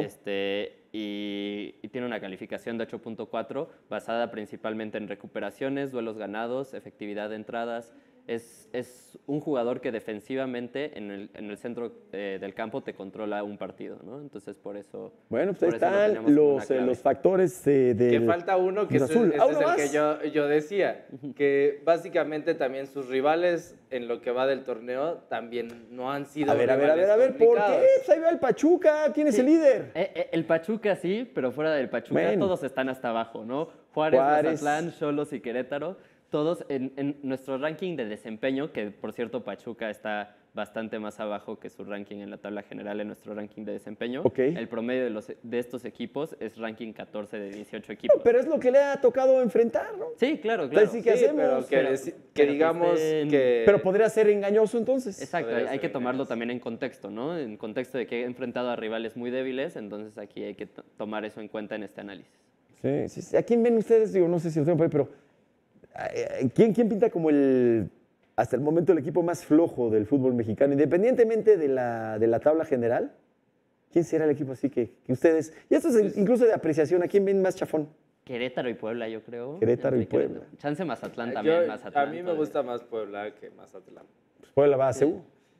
Y tiene una calificación de 8.4 basada principalmente en recuperaciones, duelos ganados, efectividad de entradas. Es un jugador que defensivamente en el centro del campo te controla un partido, ¿no? Entonces por eso... Bueno, pues ahí por eso lo están tenemos como una clave. los factores Que del falta uno, que Cruz ese Azul. es ¿Ah, uno el más? que yo decía, que básicamente también sus rivales en lo que va del torneo también no han sido A ver, rivales ¿por complicados. qué? Pues ahí va el Pachuca, ¿quién es el líder? El Pachuca sí, pero fuera del Pachuca Bueno. todos están hasta abajo, ¿no? Juárez, Mazatlán, Xolos y Querétaro, todos en nuestro ranking de desempeño, que por cierto Pachuca está bastante más abajo que su ranking en la tabla general en nuestro ranking de desempeño. Ok. El promedio de estos equipos es ranking 14 de 18 equipos. Pero es lo que le ha tocado enfrentar, ¿no? Sí, claro, claro. Entonces, ¿qué hacemos? Pero que digamos estén- que... Pero podría ser engañoso entonces. Exacto, Podría hay ser que tomarlo engañoso. también en contexto, ¿no? En contexto de que he enfrentado a rivales muy débiles, entonces aquí hay que tomar eso en cuenta en este análisis. Sí. ¿A quién ven ustedes? Digo, no sé si lo tengo por ahí, pero ¿quién pinta como hasta el momento el equipo más flojo del fútbol mexicano, independientemente de la tabla general? ¿Quién será el equipo así que ustedes, y esto es incluso de apreciación, ¿a quién ven más chafón? Querétaro y Puebla, yo creo. Querétaro y Entre Puebla. Chance Mazatlán también. yo- Mazatlán, a mí me todavía. gusta más Puebla que Mazatlán. Pues Puebla va a CU.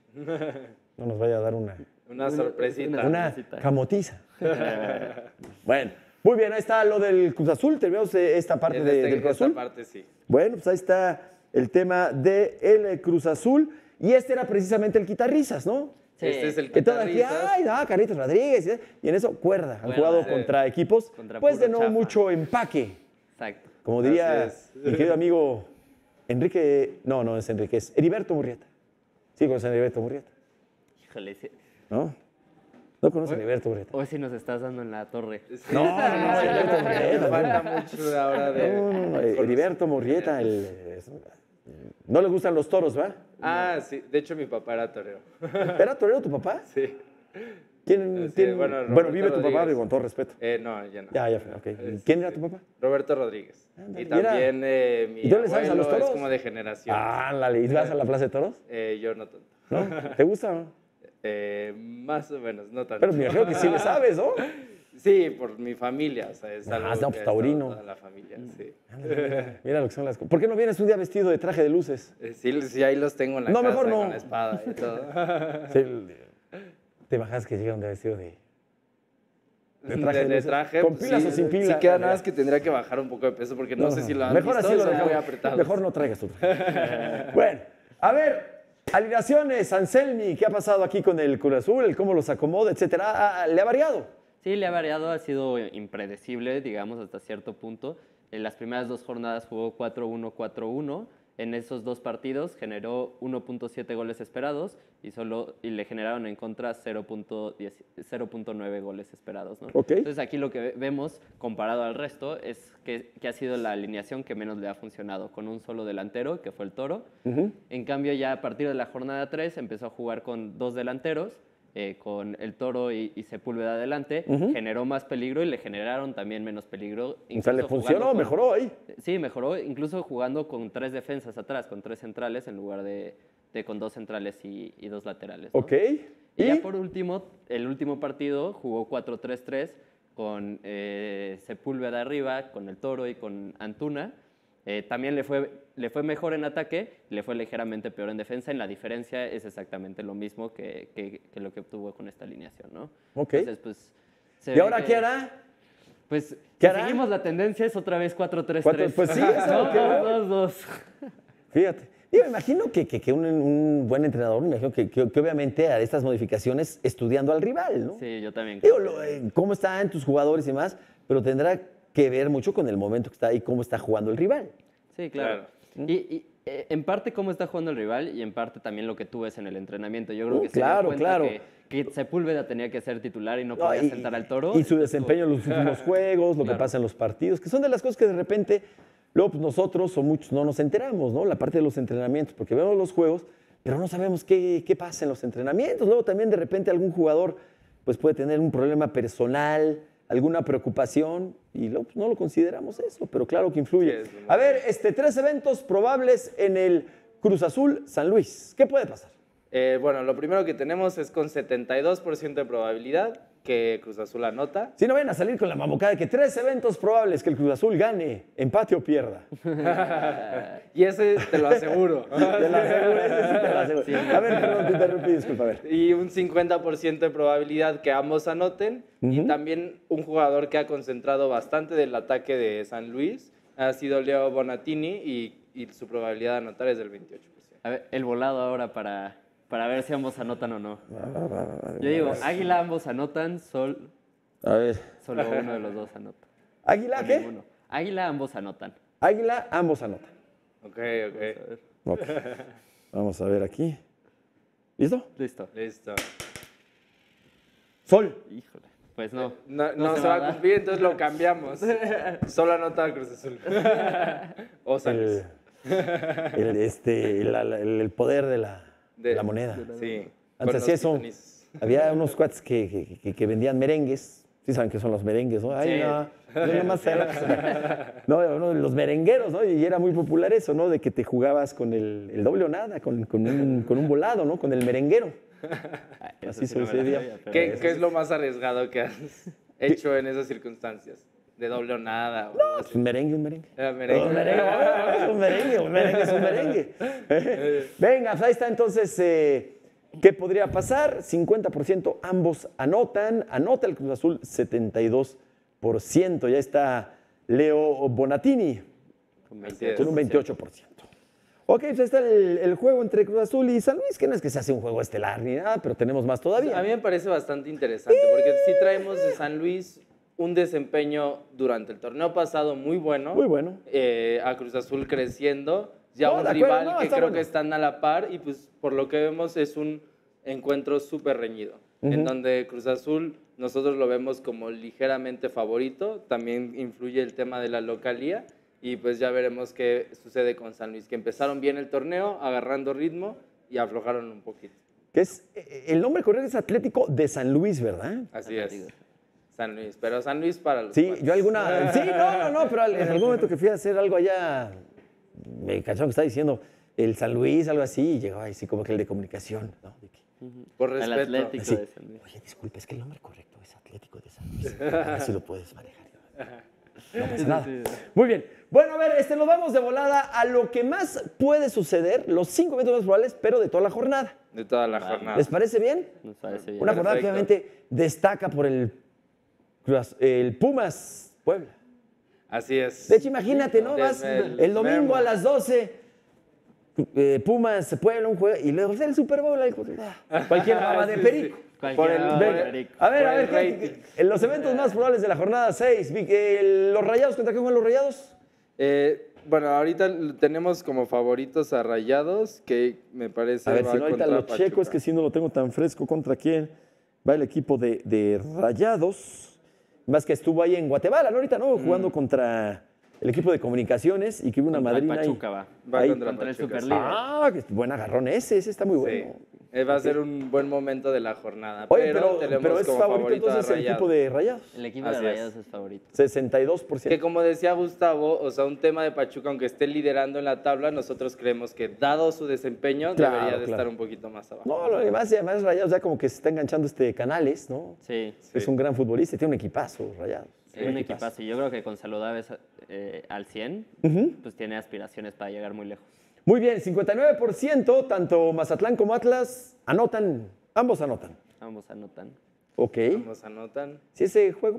No nos vaya a dar Una sorpresita. una camotiza. Bueno, muy bien, ahí está lo del Cruz Azul. Terminamos esta parte del Cruz esta Azul. parte sí. Bueno, pues ahí está el tema del Cruz Azul. Y este era precisamente el quitarrisas, ¿no? Sí. Este es el Que todo aquí, Quitarrisas. Carlitos Rodríguez. Y en eso, cuerda. Han Cuerda, jugado sí. contra equipos, Contra pues de puro no chafa. mucho empaque. Exacto. Como diría Así es. mi querido amigo Enrique, no es Enrique, es Heriberto Murrieta. Sí, conocen a Heriberto Murrieta, Híjole, sí. ¿no? No conocen a Heriberto Murrieta. Hoy sí nos estás dando en la torre. No, Heriberto Me Murrieta. falta mucho ahora de... No, Heriberto Murrieta, no le gustan los toros, ¿va? Ah, sí. De hecho, mi papá era torero. ¿Era torero tu papá? Sí. ¿Quién, Sí, quién- bueno, bueno, Roberto vive tu papá, Rodríguez. con todo respeto. No, ya no. Ya fue, ok. ¿Quién era tu papá? Roberto Rodríguez. Ándale, Y ¿y era- también mi ¿Y tú le sabes a los abuelo toros? es como de generación. Ándale, ¿y vas a la Plaza de Toros? Yo no tanto. ¿No? ¿Te gusta o no? Más o menos, no tanto. Pero me imagino que sí le sabes, ¿no? Sí, por mi familia. O sea, es algo no, pues, que ha taurino. estado toda la familia, sí. Mira lo que son las cosas. ¿Por qué no vienes un día vestido de traje de luces? Sí, ahí los tengo en la No, casa mejor no. con la espada y todo. Sí, ¿te imaginas que llega un día vestido de traje? De luces? traje. ¿Con pues, pilas sí, o sin pilas? Sí, queda nada más que tendría que bajar un poco de peso porque no sé si lo han Mejor visto, así lo son muy dejamos. apretados. Mejor no traigas tu traje. Bueno, a ver, alineaciones, Anselmi, ¿qué ha pasado aquí con el Cruz Azul? El cómo los acomoda, etcétera. ¿Le ha variado? Sí, le ha variado, ha sido impredecible, digamos, hasta cierto punto. En las primeras 2 jornadas jugó 4-1-4-1. en esos 2 partidos generó 1.7 goles esperados y le generaron en contra 0.9 goles esperados, ¿no? Ok. Entonces aquí lo que vemos comparado al resto es que ha sido la alineación que menos le ha funcionado, con un solo delantero, que fue el Toro. En cambio, ya a partir de la jornada 3 empezó a jugar con 2 delanteros, con el Toro y Sepúlveda adelante, generó más peligro y le generaron también menos peligro. O sea, le funcionó, mejoró ahí. Sí, mejoró, incluso jugando con 3 defensas atrás, con 3 centrales en lugar de con 2 centrales y 2 laterales, ¿no? Ok. Y ya por último, el último partido jugó 4-3-3 con Sepúlveda arriba, con el Toro y con Antuna. También le fue mejor en ataque, le fue ligeramente peor en defensa. En la diferencia es exactamente lo mismo que lo que obtuvo con esta alineación, ¿no? Ok. Entonces, pues, ¿Y ahora qué hará? Pues, ¿Qué hará? seguimos la tendencia, es otra vez 4-3-3. Pues sí, eso es lo que veo. 2-2-2. Fíjate. Yo me imagino que un buen entrenador, me imagino que obviamente hará estas modificaciones estudiando al rival, ¿no? Sí, yo también. Digo, cómo están tus jugadores y demás, pero tendrá que ver mucho con el momento que está y cómo está jugando el rival. Sí, claro. Y en parte cómo está jugando el rival y en parte también lo que tú ves en el entrenamiento. Yo creo que se dio cuenta que Sepúlveda tenía que ser titular y no podía sentar al Toro. Y su desempeño en los últimos juegos, lo que pasa en los partidos, que son de las cosas que de repente luego pues, nosotros o muchos no nos enteramos, ¿no? La parte de los entrenamientos, porque vemos los juegos, pero no sabemos qué pasa en los entrenamientos. Luego también de repente algún jugador pues, puede tener un problema personal, alguna preocupación, y luego, pues, no lo consideramos eso, pero claro que influye. Sí, A ver, 3 eventos probables en el Cruz Azul San Luis. ¿Qué puede pasar? Bueno, lo primero que tenemos es con 72% de probabilidad que Cruz Azul anota. Si no vayan a salir con la mamocada de que 3 eventos probables que el Cruz Azul gane, empate o pierda. Y ese te lo aseguro. Te lo aseguro, ese sí te lo aseguro. Sí. A ver, perdón, te interrumpí, disculpa, a ver. Y un 50% de probabilidad que ambos anoten. Y también un jugador que ha concentrado bastante del ataque de San Luis ha sido Leo Bonatini y su probabilidad de anotar es del 28%. A ver, el volado ahora para ver si ambos anotan o no. Yo digo, Águila ambos anotan, A ver. solo uno de los dos anota. ¿Águila O qué? ninguno. Águila ambos anotan. Águila, ambos anotan. Ok. Ok. Vamos a ver aquí. ¿Listo? Listo. Listo. Sol. Híjole. Pues no. No se va a dar. cumplir, entonces lo cambiamos. Solo anota Cruz Azul. O San Luis. El poder de la moneda. Sí. Antes hacía eso. Había unos cuates que vendían merengues. Sí saben qué son los merengues, ¿no? Ay, Sí. no, yo nomás sabía no, los merengueros, ¿no? Y era muy popular eso, ¿no? De que te jugabas con el doble o nada, con un volado, ¿no? Con el merenguero. Eso Así sí no me la sucedía. sabía, pero- ¿Qué es lo más arriesgado que has hecho en esas circunstancias? ¿De doble o nada? Pues un merengue. Era Un merengue. merengue, es un merengue, es un merengue. Venga, pues ahí está entonces, ¿qué podría pasar? 50% ambos anotan, anota el Cruz Azul 72%, ya está Leo Bonatini Así es. con un 28%. Ok, pues ahí está el juego entre Cruz Azul y San Luis, que no es que se hace un juego estelar ni nada, pero tenemos más todavía. A mí me parece bastante interesante porque sí traemos de San Luis un desempeño durante el torneo pasado muy bueno. Muy bueno. A Cruz Azul creciendo. Ya No, un de acuerdo, rival no, que está creo bueno. que están a la par y pues por lo que vemos es un encuentro súper reñido. En donde Cruz Azul nosotros lo vemos como ligeramente favorito. También influye el tema de la localía. Y pues ya veremos qué sucede con San Luis, que empezaron bien el torneo, agarrando ritmo y aflojaron un poquito. Que es, el nombre correcto es Atlético de San Luis, ¿verdad? Así es. San Luis, pero San Luis para los Sí, cuates. yo alguna... Sí, no, pero en algún momento que fui a hacer algo allá, me cacharon que estaba diciendo el San Luis, algo así, y llegaba así como que el de comunicación, ¿no? De que, Por Al respeto. Atlético así, de San Luis. oye, disculpe, es que el nombre correcto es Atlético de San Luis. A ver si lo puedes manejar. No pasa nada. Muy bien. Bueno, a ver, nos vamos de volada a lo que más puede suceder, los 5 eventos más probables, pero de toda la jornada. De toda la jornada. ¿Les parece bien? Nos parece bien. Una jornada que Perfecto. obviamente destaca por el Pumas Puebla. Así es. De hecho, imagínate, ¿no? Vas el domingo Memo. a las 12, Pumas Puebla, un juego, y luego el Super Bowl, cualquier baba de Sí, perico. sí. Cualquier Por el- baba Venga. de perico. A ver, Por el rating. en los eventos más probables de la jornada 6, los Rayados, ¿contra qué juegan los Rayados? bueno, ahorita tenemos como favoritos a Rayados, que me parece A ver, va si no, ahorita contra lo checo, Pachuca. es que si no lo tengo tan fresco, ¿contra quién? Va el equipo de Rayados. Más que estuvo ahí en Guatemala, ¿no? Ahorita, ¿no? Jugando contra el equipo de comunicaciones y que hubo una Contra el madrina ahí. Pachuca va. Va Ahí. contra Contra el Pachuca, superlíder. Ah, qué buen agarrón ese está muy bueno. Sí. Va a ser un buen momento de la jornada. Oye, tenemos pero es como favorito a entonces el equipo Rayados. de Rayados. El equipo de Así es. Rayados es favorito. 62%. Que como decía Gustavo, o sea, un tema de Pachuca, aunque esté liderando en la tabla, nosotros creemos que dado su desempeño, Claro, debería de claro. estar un poquito más abajo. No, lo demás, y además Rayados ya como que se está enganchando Canales, ¿no? Sí, Es un gran futbolista y tiene un equipazo, Rayados. es un equipazo. Y yo creo que con Saludaves al 100, pues tiene aspiraciones para llegar muy lejos. Muy bien, 59%, tanto Mazatlán como Atlas anotan, ambos anotan. Ambos anotan. Ok. Nos anotan. Si ese juego,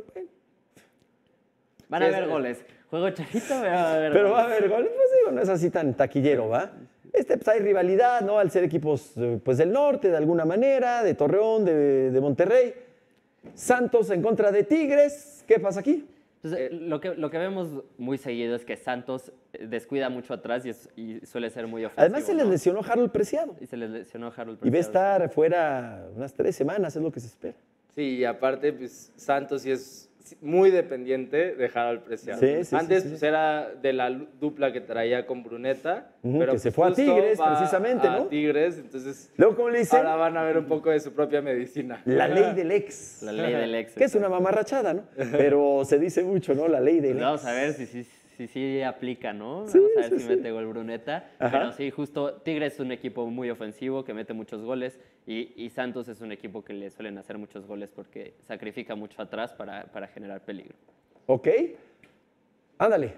Van a Sí, haber es- goles. Juego charito, pero va a haber pero va a goles. haber goles, pues digo, no es así tan taquillero, ¿va? Pues hay rivalidad, ¿no? Al ser equipos pues del norte, de alguna manera, de Torreón, de Monterrey. Santos en contra de Tigres. ¿Qué pasa aquí? Entonces, lo que vemos muy seguido es que Santos descuida mucho atrás y suele ser muy ofensivo. Además se les ¿no? lesionó Harold Preciado. Y se les lesionó Harold Y va a Preciado. estar fuera unas 3 semanas, es lo que se espera. Sí, y aparte, pues Santos sí es muy dependiente de Harold Preciado. Sí, sí, Antes sí. pues era de la dupla que traía con Bruneta, Ujú, pero que se pues, fue a justo Tigres, va precisamente, a ¿no? Tigres, entonces Luego, como le dicen, ahora van a ver un poco de su propia medicina. la ley del ex. La ley del ex. Que es una mamarrachada, ¿no? Pero se dice mucho, ¿no? La ley del ex. Vamos a ver si aplica, ¿no? Sí, Vamos a ver sí, si sí. mete gol Bruneta. Ajá. Pero sí, justo Tigres es un equipo muy ofensivo que mete muchos goles y Santos es un equipo que le suelen hacer muchos goles porque sacrifica mucho atrás para generar peligro. ¿Ok? Ándale.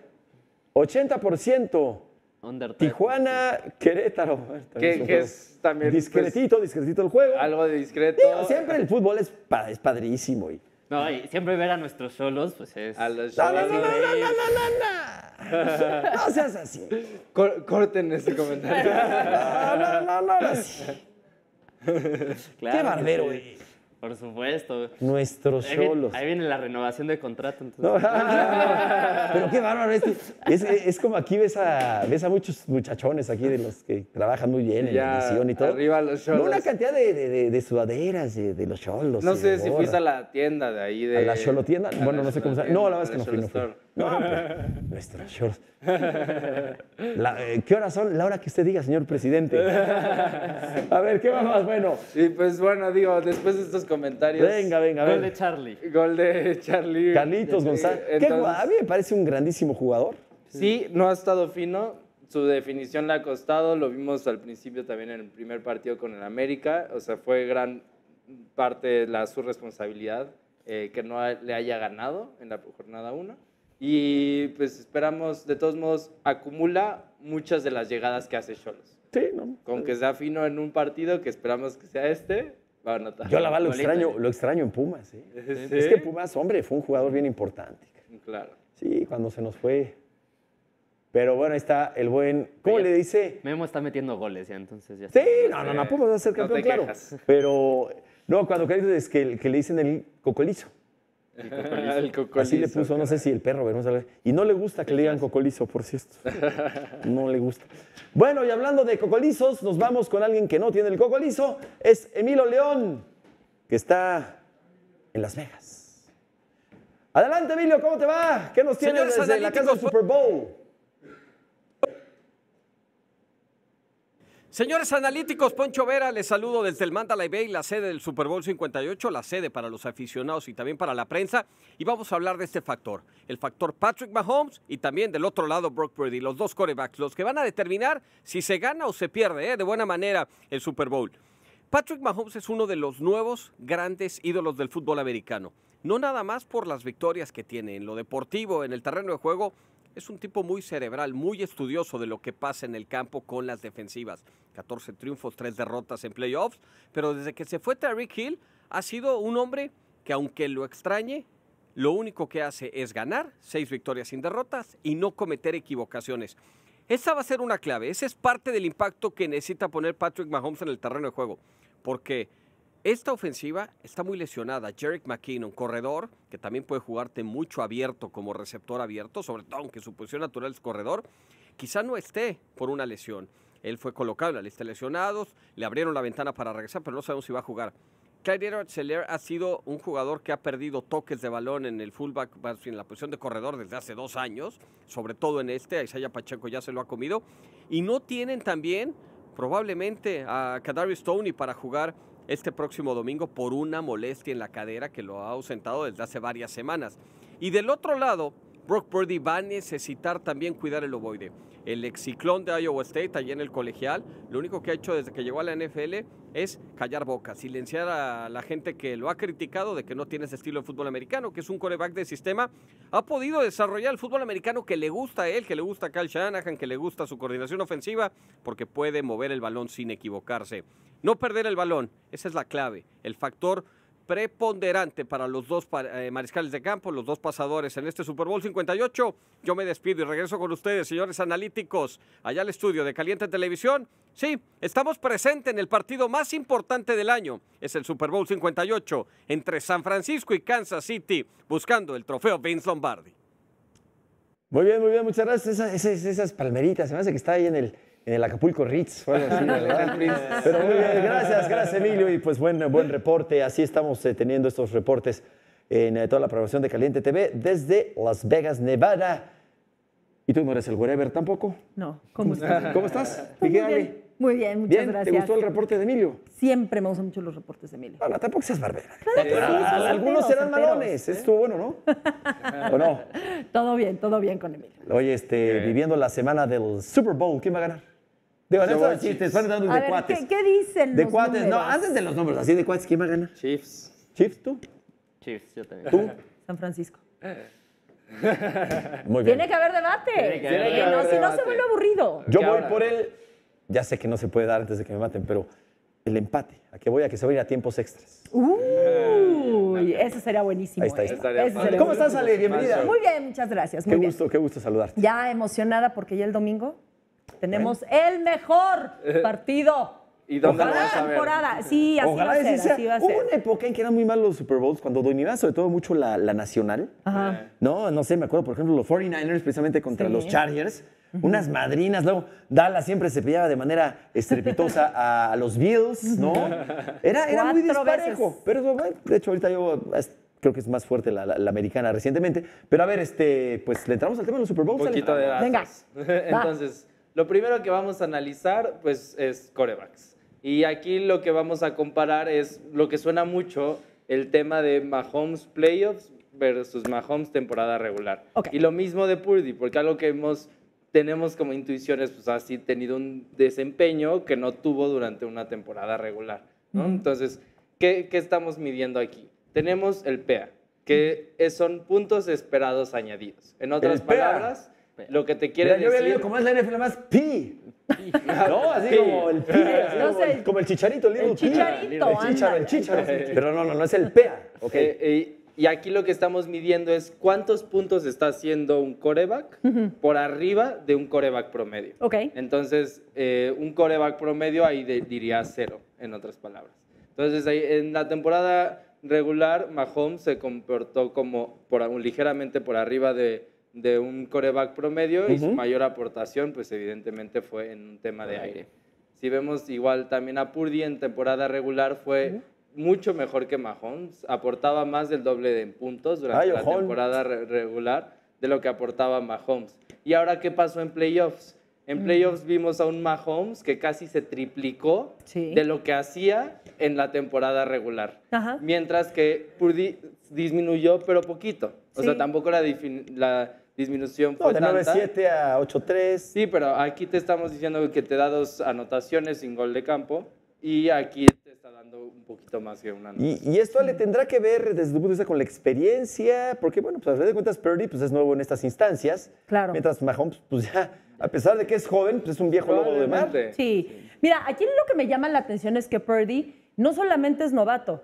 80%. Under Tijuana, Querétaro. Que es también pues, Discretito el juego. algo de discreto. Digo, siempre el fútbol es padrísimo. No, y siempre ver a nuestros solos, pues es... A los No, no, no, Cholos. no. No seas así. Corten ese comentario. No, así. Claro Qué que barbero, sí. Por supuesto. Nuestros cholos. Ahí viene la renovación de contrato. No, Entonces. pero qué bárbaro. Es como aquí ves a muchos muchachones aquí de los que trabajan muy bien en la Ya, edición y todo. arriba los No, Cholos. una cantidad de sudaderas de los cholos. No y sé de si gorra. fuiste a la tienda de ahí. ¿A la cholotienda? a Bueno, la no sé cómo se llama. cholotienda, No, la verdad es a que no fui. Cholo Store. No, pero nuestros cholos. ¿Qué horas son? La hora que usted diga, señor presidente. A ver, ¿qué va más bueno? Y pues bueno, digo, después de estos comentarios. Venga, a Gol de ver. Charlie. Gol de Charlie. Carlitos González. ¿Qué Entonces, jugador? A mí me parece un grandísimo jugador. Sí, no ha estado fino. Su definición le ha costado. Lo vimos al principio también en el primer partido con el América. O sea, fue gran parte de su responsabilidad que no le haya ganado en la jornada 1. Y pues esperamos, de todos modos, acumula muchas de las llegadas que hace Xolos. Sí, ¿no? Con que sea fino en un partido, que esperamos que sea va a anotar. Yo la verdad Golito. lo extraño en Pumas. ¿eh? ¿Sí? Es que Pumas, hombre, fue un jugador bien importante. Claro. Sí, cuando se nos fue. Pero bueno, ahí está el buen. ¿Cómo Oye, le dice? Memo está metiendo goles ya, entonces ya Sí, está. no, Pumas va a ser No campeón, te claro. quejas. Pero, no, cuando es que le dicen el cocolizo. El cocolizo. Así le puso, no sé si el perro, vamos a ver. Y no le gusta que le digan cocolizo, por cierto. No le gusta. Bueno, y hablando de cocolizos, nos vamos con alguien que no tiene el cocolizo. Es Emilio León, que está en Las Vegas. Adelante, Emilio, ¿cómo te va? ¿Qué nos tienes Señores desde la casa del Super Bowl? Señores analíticos, Poncho Vera, les saludo desde el Mandalay Bay, la sede del Super Bowl 58, la sede para los aficionados y también para la prensa. Y vamos a hablar de este factor, el factor Patrick Mahomes y también del otro lado Brock Purdy, los dos quarterbacks, los que van a determinar si se gana o se pierde de buena manera el Super Bowl. Patrick Mahomes es uno de los nuevos grandes ídolos del fútbol americano. No nada más por las victorias que tiene en lo deportivo, en el terreno de juego. Es un tipo muy cerebral, muy estudioso de lo que pasa en el campo con las defensivas. 14 triunfos, 3 derrotas en playoffs, pero desde que se fue Tyreek Hill ha sido un hombre que, aunque lo extrañe, lo único que hace es ganar, 6 victorias sin derrotas y no cometer equivocaciones. Esa va a ser una clave, ese es parte del impacto que necesita poner Patrick Mahomes en el terreno de juego, porque esta ofensiva está muy lesionada. Jerick McKinnon, corredor, que también puede jugarte mucho abierto como receptor abierto, sobre todo aunque su posición natural es corredor, quizá no esté por una lesión. Él fue colocado en la lista de lesionados, le abrieron la ventana para regresar, pero no sabemos si va a jugar. Clyde Edwards-Helaire ha sido un jugador que ha perdido toques de balón en el fullback, en la posición de corredor desde hace 2 años, sobre todo en este. A Isaiah Pacheco ya se lo ha comido. Y no tienen también probablemente a Kadarius Toney para jugar este próximo domingo por una molestia en la cadera que lo ha ausentado desde hace varias semanas. Y del otro lado, Brock Purdy va a necesitar también cuidar el ovoide. El ex ciclón de Iowa State, allá en el colegial, lo único que ha hecho desde que llegó a la NFL es callar boca, silenciar a la gente que lo ha criticado de que no tiene ese estilo de fútbol americano, que es un quarterback de sistema. Ha podido desarrollar el fútbol americano que le gusta a él, que le gusta a Kyle Shanahan, que le gusta su coordinación ofensiva, porque puede mover el balón sin equivocarse. No perder el balón, esa es la clave, el factor preponderante para los dos mariscales de campo, los dos pasadores en este Super Bowl 58. Yo me despido y regreso con ustedes, señores analíticos, allá al estudio de Caliente Televisión. Sí, estamos presentes en el partido más importante del año. Es el Super Bowl 58 entre San Francisco y Kansas City, buscando el trofeo Vince Lombardi. Muy bien, muchas gracias. Esas palmeritas, se me hace que está ahí en el Acapulco Ritz o algo así, ¿verdad? Pero muy bien, gracias Emilio, y pues buen reporte. Así estamos teniendo estos reportes en toda la programación de Caliente TV desde Las Vegas, Nevada. ¿Y tú no eres el wherever tampoco? No, ¿cómo estás? ¿Cómo estás? Muy bien, muchas gracias. ¿Te gustó el reporte de Emilio? Siempre me gustan mucho los reportes de Emilio. No, tampoco seas barbera. certeros, Algunos serán malones, estuvo bueno, ¿no? ¿O no? Todo bien con Emilio. Oye, viviendo la semana del Super Bowl, ¿quién va a ganar? Digo, te están dando de cuates. ¿Qué dicen de los cuates, números? no, antes de los números, así de cuates, ¿quién va a ganar? Chiefs. ¿Chiefs, tú? Chiefs, yo también. ¿Tú? San Francisco. Muy bien. Tiene que haber debate. Tiene que haber Si no debate. se vuelve aburrido. Yo ¿Qué voy ahora? por ya sé que no se puede dar antes de que me maten, pero el empate. ¿A qué voy? A que se va a ir a tiempos extras. Uy, eso sería buenísimo. Ahí está. Ese Estaría sería padre. ¿Cómo buenísimo. estás, Ale? Bienvenida. Muy bien, muchas gracias. Muy bien. Qué gusto saludarte. Ya emocionada porque ya el domingo tenemos el mejor partido. ¿Y dónde Ojalá. lo vas a ver? Temporada. Sí, así Ojalá va a ser, así sea. así va a Hubo ser. una época en que eran muy malos los Super Bowls cuando dominaba sobre todo mucho la nacional. Ajá. No sé, me acuerdo, por ejemplo, los 49ers precisamente contra Sí. los Chargers. Unas madrinas, luego Dallas siempre se pillaba de manera estrepitosa a los Bills, ¿no? Era muy 4 disparejo. veces. Pero bueno, de hecho, ahorita creo que es más fuerte la americana recientemente. Pero a ver, pues le entramos al tema de los Super Bowls. Un poquito Ale? de datos. Venga, Entonces, lo primero que vamos a analizar, pues, es quarterbacks. Y aquí lo que vamos a comparar es lo que suena mucho, el tema de Mahomes Playoffs versus Mahomes temporada regular. Ok. Y lo mismo de Purdy, porque algo que tenemos como intuiciones, pues así tenido un desempeño que no tuvo durante una temporada regular, ¿no? Entonces, ¿qué estamos midiendo aquí? Tenemos el PEA, que son puntos esperados añadidos. En otras El PEA. palabras, lo que te quiere Mira, yo había decir... leído como es la NFL más pi. No, así como el pi, así No sé, como el chicharito, Little el P. chicharito, El chícharo. Pero no es el PEA. Ok. Y aquí lo que estamos midiendo es cuántos puntos está haciendo un quarterback por arriba de un quarterback promedio. Ok. Entonces, un quarterback promedio ahí diría 0, en otras palabras. Entonces, ahí, en la temporada regular, Mahomes se comportó como ligeramente por arriba de un quarterback promedio y su mayor aportación, pues evidentemente fue en un tema de aire. Si vemos igual también a Purdy en temporada regular fue mucho mejor que Mahomes, aportaba más del doble en puntos durante la temporada regular de lo que aportaba Mahomes. ¿Y ahora qué pasó en playoffs? En playoffs vimos a un Mahomes que casi se triplicó de lo que hacía en la temporada regular. Ajá. Mientras que Purdy disminuyó, pero poquito. O sea, tampoco la disminución fue de tanta. 9-7 a 8-3. Sí, pero aquí te estamos diciendo que te da 2 anotaciones sin gol de campo y aquí te está dando un poquito más que una anotación. Y esto le tendrá que ver desde tu punto de vista con la experiencia, porque bueno, pues a fin de cuentas Purdy pues es nuevo en estas instancias. Claro. Mientras Mahomes, pues ya, a pesar de que es joven, pues es un viejo lobo de mar. Probablemente. Sí. Mira, aquí lo que me llama la atención es que Purdy no solamente es novato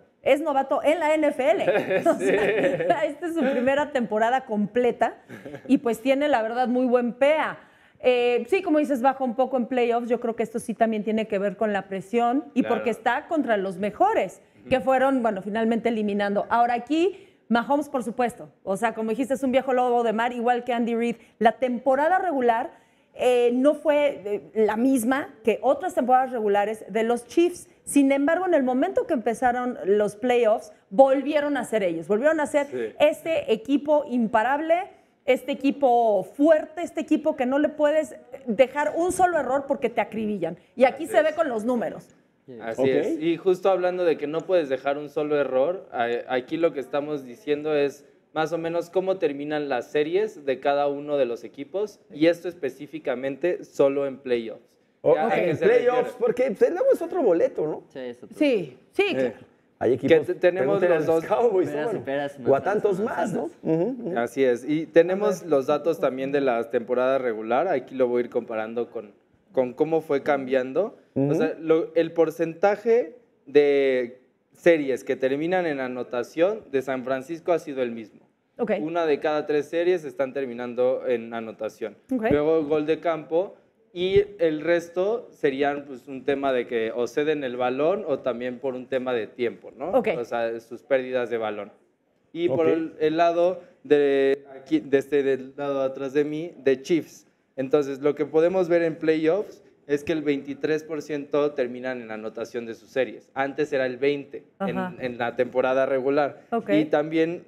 en la NFL. O sea, esta es su primera temporada completa y pues tiene, la verdad, muy buen PEA. Sí, como dices, baja un poco en playoffs. Yo creo que esto sí también tiene que ver con la presión y porque está contra los mejores. que fueron, bueno, finalmente eliminando. Ahora aquí, Mahomes, por supuesto. O sea, como dijiste, es un viejo lobo de mar, igual que Andy Reid. La temporada regular no fue la misma que otras temporadas regulares de los Chiefs. Sin embargo, en el momento que empezaron los playoffs, volvieron a ser ellos. Volvieron a ser este equipo imparable, este equipo fuerte, este equipo que no le puedes dejar un solo error porque te acribillan. Y aquí se ve con los números. Así es. Y justo hablando de que no puedes dejar un solo error, aquí lo que estamos diciendo es más o menos cómo terminan las series de cada uno de los equipos, y esto específicamente solo en playoffs. En playoffs, porque luego es otro boleto, ¿no? Sí, eso. Sí, claro. Hay equipos, tenemos pregúntenle a los dos Cowboys, Peras y bueno, peras, o a tantos más, ¿no? Así es. Y tenemos los datos también de la temporada regular. Aquí lo voy a ir comparando con cómo fue cambiando. O sea, el porcentaje de series que terminan en anotación de San Francisco ha sido el mismo. Okay. Una de cada 3 series están terminando en anotación. Okay. Luego gol de campo, y el resto serían pues un tema de que o ceden el balón o también por un tema de tiempo, ¿no? Okay. O sea, sus pérdidas de balón. Y por el lado aquí, del lado atrás de mí, de Chiefs. Entonces, lo que podemos ver en playoffs es que el 23% terminan en anotación de sus series. Antes era el 20% en la temporada regular. Okay. Y también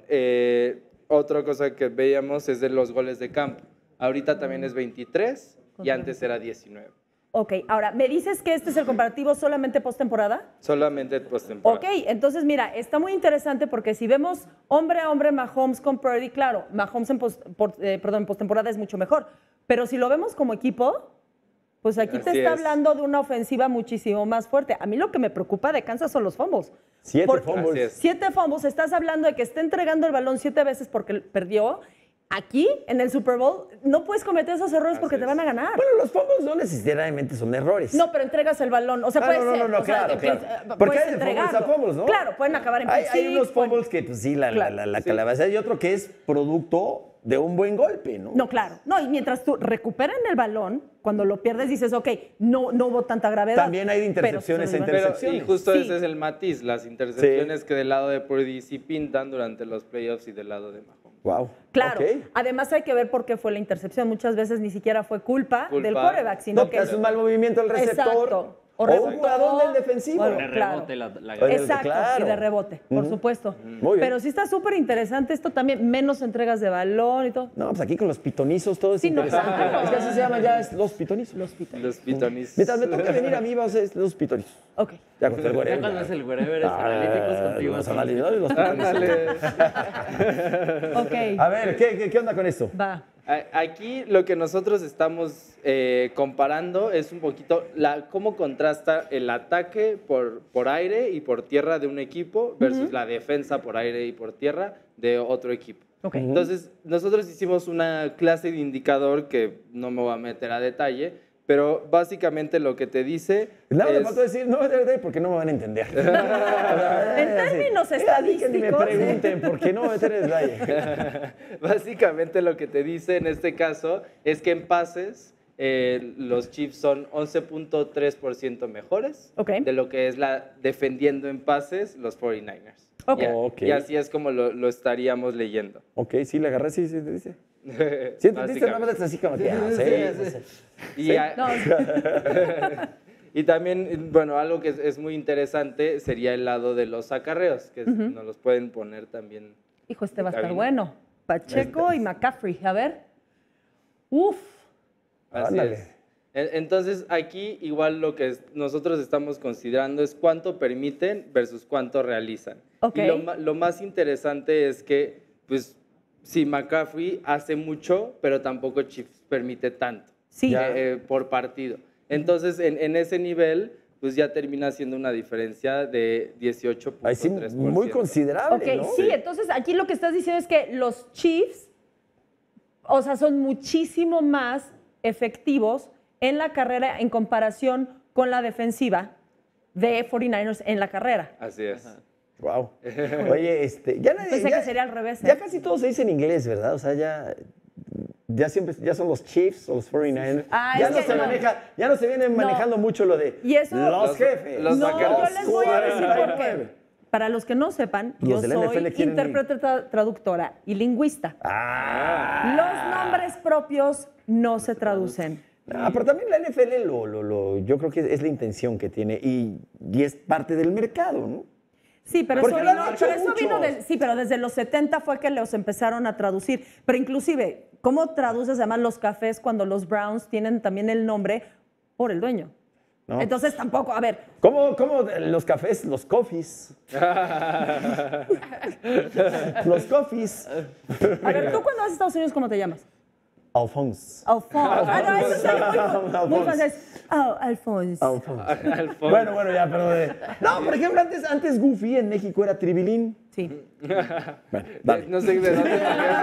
otra cosa que veíamos es de los goles de campo. Ahorita también es 23% y antes era 19%. Ok, ahora, ¿me dices que este es el comparativo solamente postemporada? Solamente postemporada. Ok, entonces mira, está muy interesante porque si vemos hombre a hombre Mahomes con Purdy, claro, Mahomes en postemporada es mucho mejor, pero si lo vemos como equipo, pues aquí te está hablando de una ofensiva muchísimo más fuerte. A mí lo que me preocupa de Kansas son los fumbles. 7 fumbles. 7 fumbles, estás hablando de que está entregando el balón 7 veces porque perdió. Aquí, en el Super Bowl, no puedes cometer esos errores porque te van a ganar. Bueno, los fumbles no necesariamente son errores. No, pero entregas el balón. O sea, puede ser. No, o sea, claro. Porque puedes hay de fumbles a entregarlo. fumbles, ¿no? Claro, pueden acabar en pick Hay unos six, fumbles que, pues sí, la calabaza. Y otro que es producto de un buen golpe, ¿no? No, claro. No, y mientras tú recuperan el balón, cuando lo pierdes dices, ok, no hubo tanta gravedad. También hay de intercepciones a intercepciones. Y justo ese es el matiz, las intercepciones que del lado de Purdy sí pintan durante los playoffs y del lado de Mahomes. Wow. Claro. Además hay que ver por qué fue la intercepción. Muchas veces ni siquiera fue culpa del quarterback, sino no, que es un mal movimiento del receptor. Exacto. O un jugador del defensivo. Bueno, De rebote la Exacto, claro. y de rebote, por supuesto. Muy bien. Pero sí está súper interesante esto también, menos entregas de balón y todo. No, pues aquí con los pitonizos todo es Sí, no, interesante. claro. Es que así se llaman ya los pitonizos. Los pitos. Los pitonis. Mientras me toca venir a mí, vas a ser los pitonizos. Ok. Ya con el Ya whatever. cuando es el wherever, es analíticos contigo. Los analizadores, los pitonizos. Ándale. Ok. A ver, ¿qué onda con esto? Va. Aquí lo que nosotros estamos comparando es un poquito cómo contrasta el ataque por aire y por tierra de un equipo versus la defensa por aire y por tierra de otro equipo. Okay. Entonces, nosotros hicimos una clase de indicador que no me voy a meter a detalle, pero básicamente lo que te dice Nada, es... me faltó decir, no, porque no me van a entender. En términos Que ni me estadísticos. pregunten, porque no me meter en detalle. Básicamente lo que te dice en este caso es que en pases los Chiefs son 11.3% mejores de lo que es defendiendo en pases los 49ers. Okay. Y así es como lo estaríamos leyendo. Ok, sí, le agarré, sí, te dice. Sí, entendiste, nada más así como que, Y también, bueno, algo que es muy interesante sería el lado de los acarreos, que nos los pueden poner también. Hijo, este va a estar cabina. bueno. Pacheco y McCaffrey. A ver. Uf. Así Ándale. es. Entonces, aquí igual lo que nosotros estamos considerando es cuánto permiten versus cuánto realizan. Ok. Y lo más interesante es que, pues, sí, McCaffrey hace mucho, pero tampoco Chiefs permite tanto Sí. por partido. Entonces, en ese nivel, pues ya termina siendo una diferencia de 18.3%. Ahí sí, muy considerable, Ok, ¿no? sí, entonces aquí lo que estás diciendo es que los Chiefs, o sea, son muchísimo más efectivos en la carrera en comparación con la defensiva de 49ers en la carrera. Así es. Wow. Oye, ya nadie... Pensé que sería al revés. Ya casi todo se dice en inglés, ¿verdad? O sea, ya son los Chiefs o los 49ers. Es que no. Ya no se viene manejando mucho lo de Y eso- los jefes. los No, vaqueros. yo les voy a decir por qué. Para los que no sepan, Los yo del soy NFL quieren- intérprete, traductora y lingüista. Los nombres propios no se traducen. Pero también la NFL yo creo que es la intención que tiene y es parte del mercado, ¿no? Sí, pero Porque eso lo han vino, hecho pero eso vino muchos. sí, pero desde los 70 fue que los empezaron a traducir. Pero inclusive, ¿cómo traduces además los cafés cuando los Browns tienen también el nombre por el dueño? No. Entonces tampoco, a ver, ¿Cómo los cafés, los coffees? Los coffees. a ver, tú cuando vas a Estados Unidos, ¿cómo te llamas? Alphonse. Alphonse. Ah, no, eso es muy Alphonse. francés. Oh, Alphonse. Alphonse. Bueno, ya, pero... No, por ejemplo, antes Goofy en México era Tribilín. Sí. Bueno, dale. No sé de dónde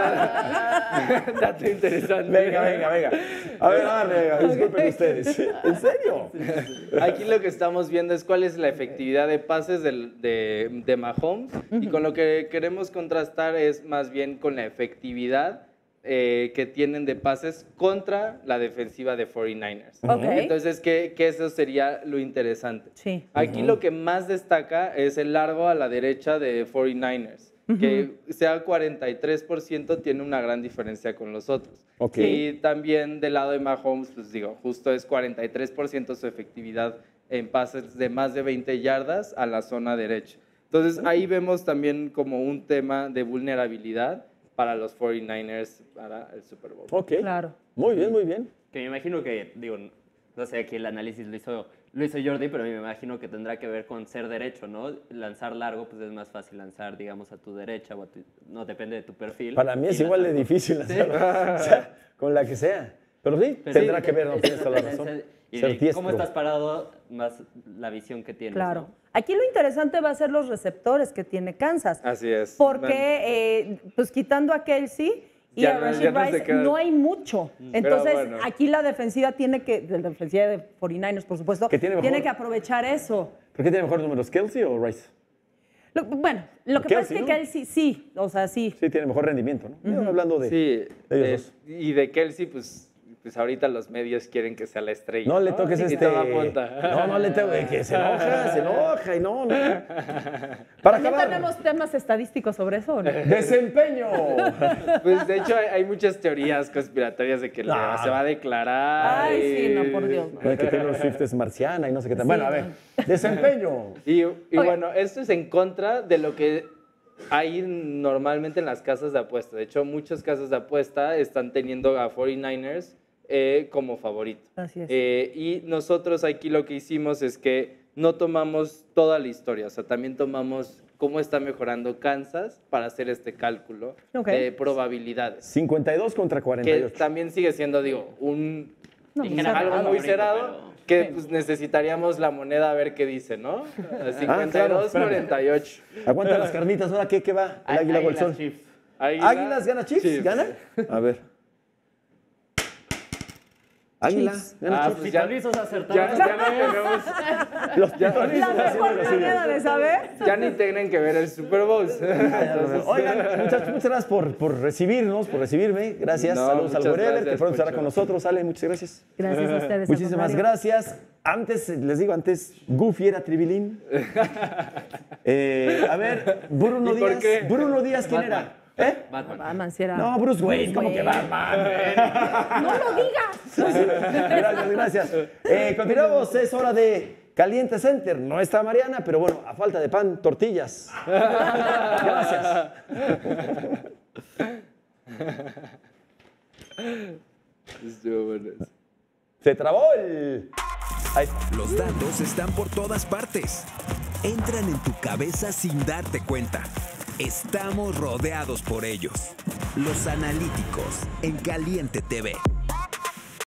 salió ese dato interesante. Venga. A ver, disculpen ustedes. ¿En serio? Aquí lo que estamos viendo es cuál es la efectividad de pases de Mahomes y con lo que queremos contrastar es más bien con la efectividad que tienen de pases contra la defensiva de 49ers. Ok. Entonces, que eso sería lo interesante. Sí. Aquí lo que más destaca es el largo a la derecha de 49ers, que sea 43% tiene una gran diferencia con los otros. Ok. Y también del lado de Mahomes, pues digo, justo es 43% su efectividad en pases de más de 20 yardas a la zona derecha. Entonces, ahí vemos también como un tema de vulnerabilidad para los 49ers para el Super Bowl. Ok. Claro. Muy bien. Que me imagino que, digo, no sé, aquí el análisis lo hizo Jordi, pero me imagino que tendrá que ver con ser derecho, ¿no? Lanzar largo, pues es más fácil lanzar, digamos, a tu derecha o no, depende de tu perfil. Para mí es Y igual de lanzar difícil hacerlo. O sea, con la que sea. Pero sí, Pero tendrá sí, que ver, no es tienes toda la diferencia razón. y Ser de diestro. cómo estás parado, más la visión que tienes. Claro. ¿no? Aquí lo interesante va a ser los receptores que tiene Kansas. Así es. Porque, pues quitando a Kelsey y Ya a no- Rashid ya no se Rice, queda. no hay mucho. Entonces, bueno. aquí la defensiva tiene que, la defensiva de 49ers, por supuesto, ¿Qué tiene mejor? que aprovechar eso. ¿Por qué tiene mejores números, Kelsey o Rice? Lo que pasa es Kelsey, que ¿no? Kelsey, sí, o sea, sí. Sí, tiene mejor rendimiento, ¿no? Yo hablando de... Sí, de ellos y de Kelsey, pues ahorita los medios quieren que sea la estrella. No le toques Y este... todo apunta. No le toques, que se enoja y no. Para ¿También acabar, tenemos temas estadísticos sobre eso o no? desempeño. Pues de hecho hay muchas teorías conspiratorias de que se va a declarar. Ay, sí, no, por Dios. no. Que Taylor Swift es marciana y no sé qué tal. Bueno, a ver, desempeño. Y bueno, esto es en contra de lo que hay normalmente en las casas de apuesta. De hecho, muchas casas de apuesta están teniendo a 49ers como favorito. Así es. Y nosotros aquí lo que hicimos es que no tomamos toda la historia, o sea, también tomamos cómo está mejorando Kansas para hacer este cálculo Ok. de probabilidades. 52 contra Que 48. también sigue siendo, digo, No, Dijera algo algo muy favorito, cerrado, que pues, necesitaríamos la moneda a ver qué dice, ¿no? 52, claro, 48. Aguanta las carnitas, ¿ahora qué va? ¿El águila o el sol? Chiefs. ¿Águilas gana Chiefs? ¿Gana? A ver. Águila, gana Ah, Chiefs. pues ya no tenemos, Los pitonisos La haciendo mejor lo suyo. manera de saber. ya ni tienen que ver el Super Bowl. Oigan, muchachos, muchas gracias por recibirnos, por recibirme. Gracias. No, Saludos al muchas Wherever, gracias, que pronto estará Poncho. con nosotros. Ale, muchas gracias. Gracias a ustedes. al Muchísimas contrario. gracias. Antes, les digo, Goofy era Tribilín. A ver, Bruno ¿Y por Díaz. qué? Bruno Díaz, ¿quién era? ¿Eh? Batman. Batman, sí era. No, Bruce Wayne, ¿cómo que Batman? ¡No lo digas! Gracias. Continuamos, es hora de Caliente Center. No está Mariana, pero bueno, a falta de pan, tortillas. Gracias. Estuvo bueno eso. Se trabó el... Ahí está. Los datos están por todas partes. Entran en tu cabeza sin darte cuenta. Estamos rodeados por ellos. Los analíticos en Caliente TV.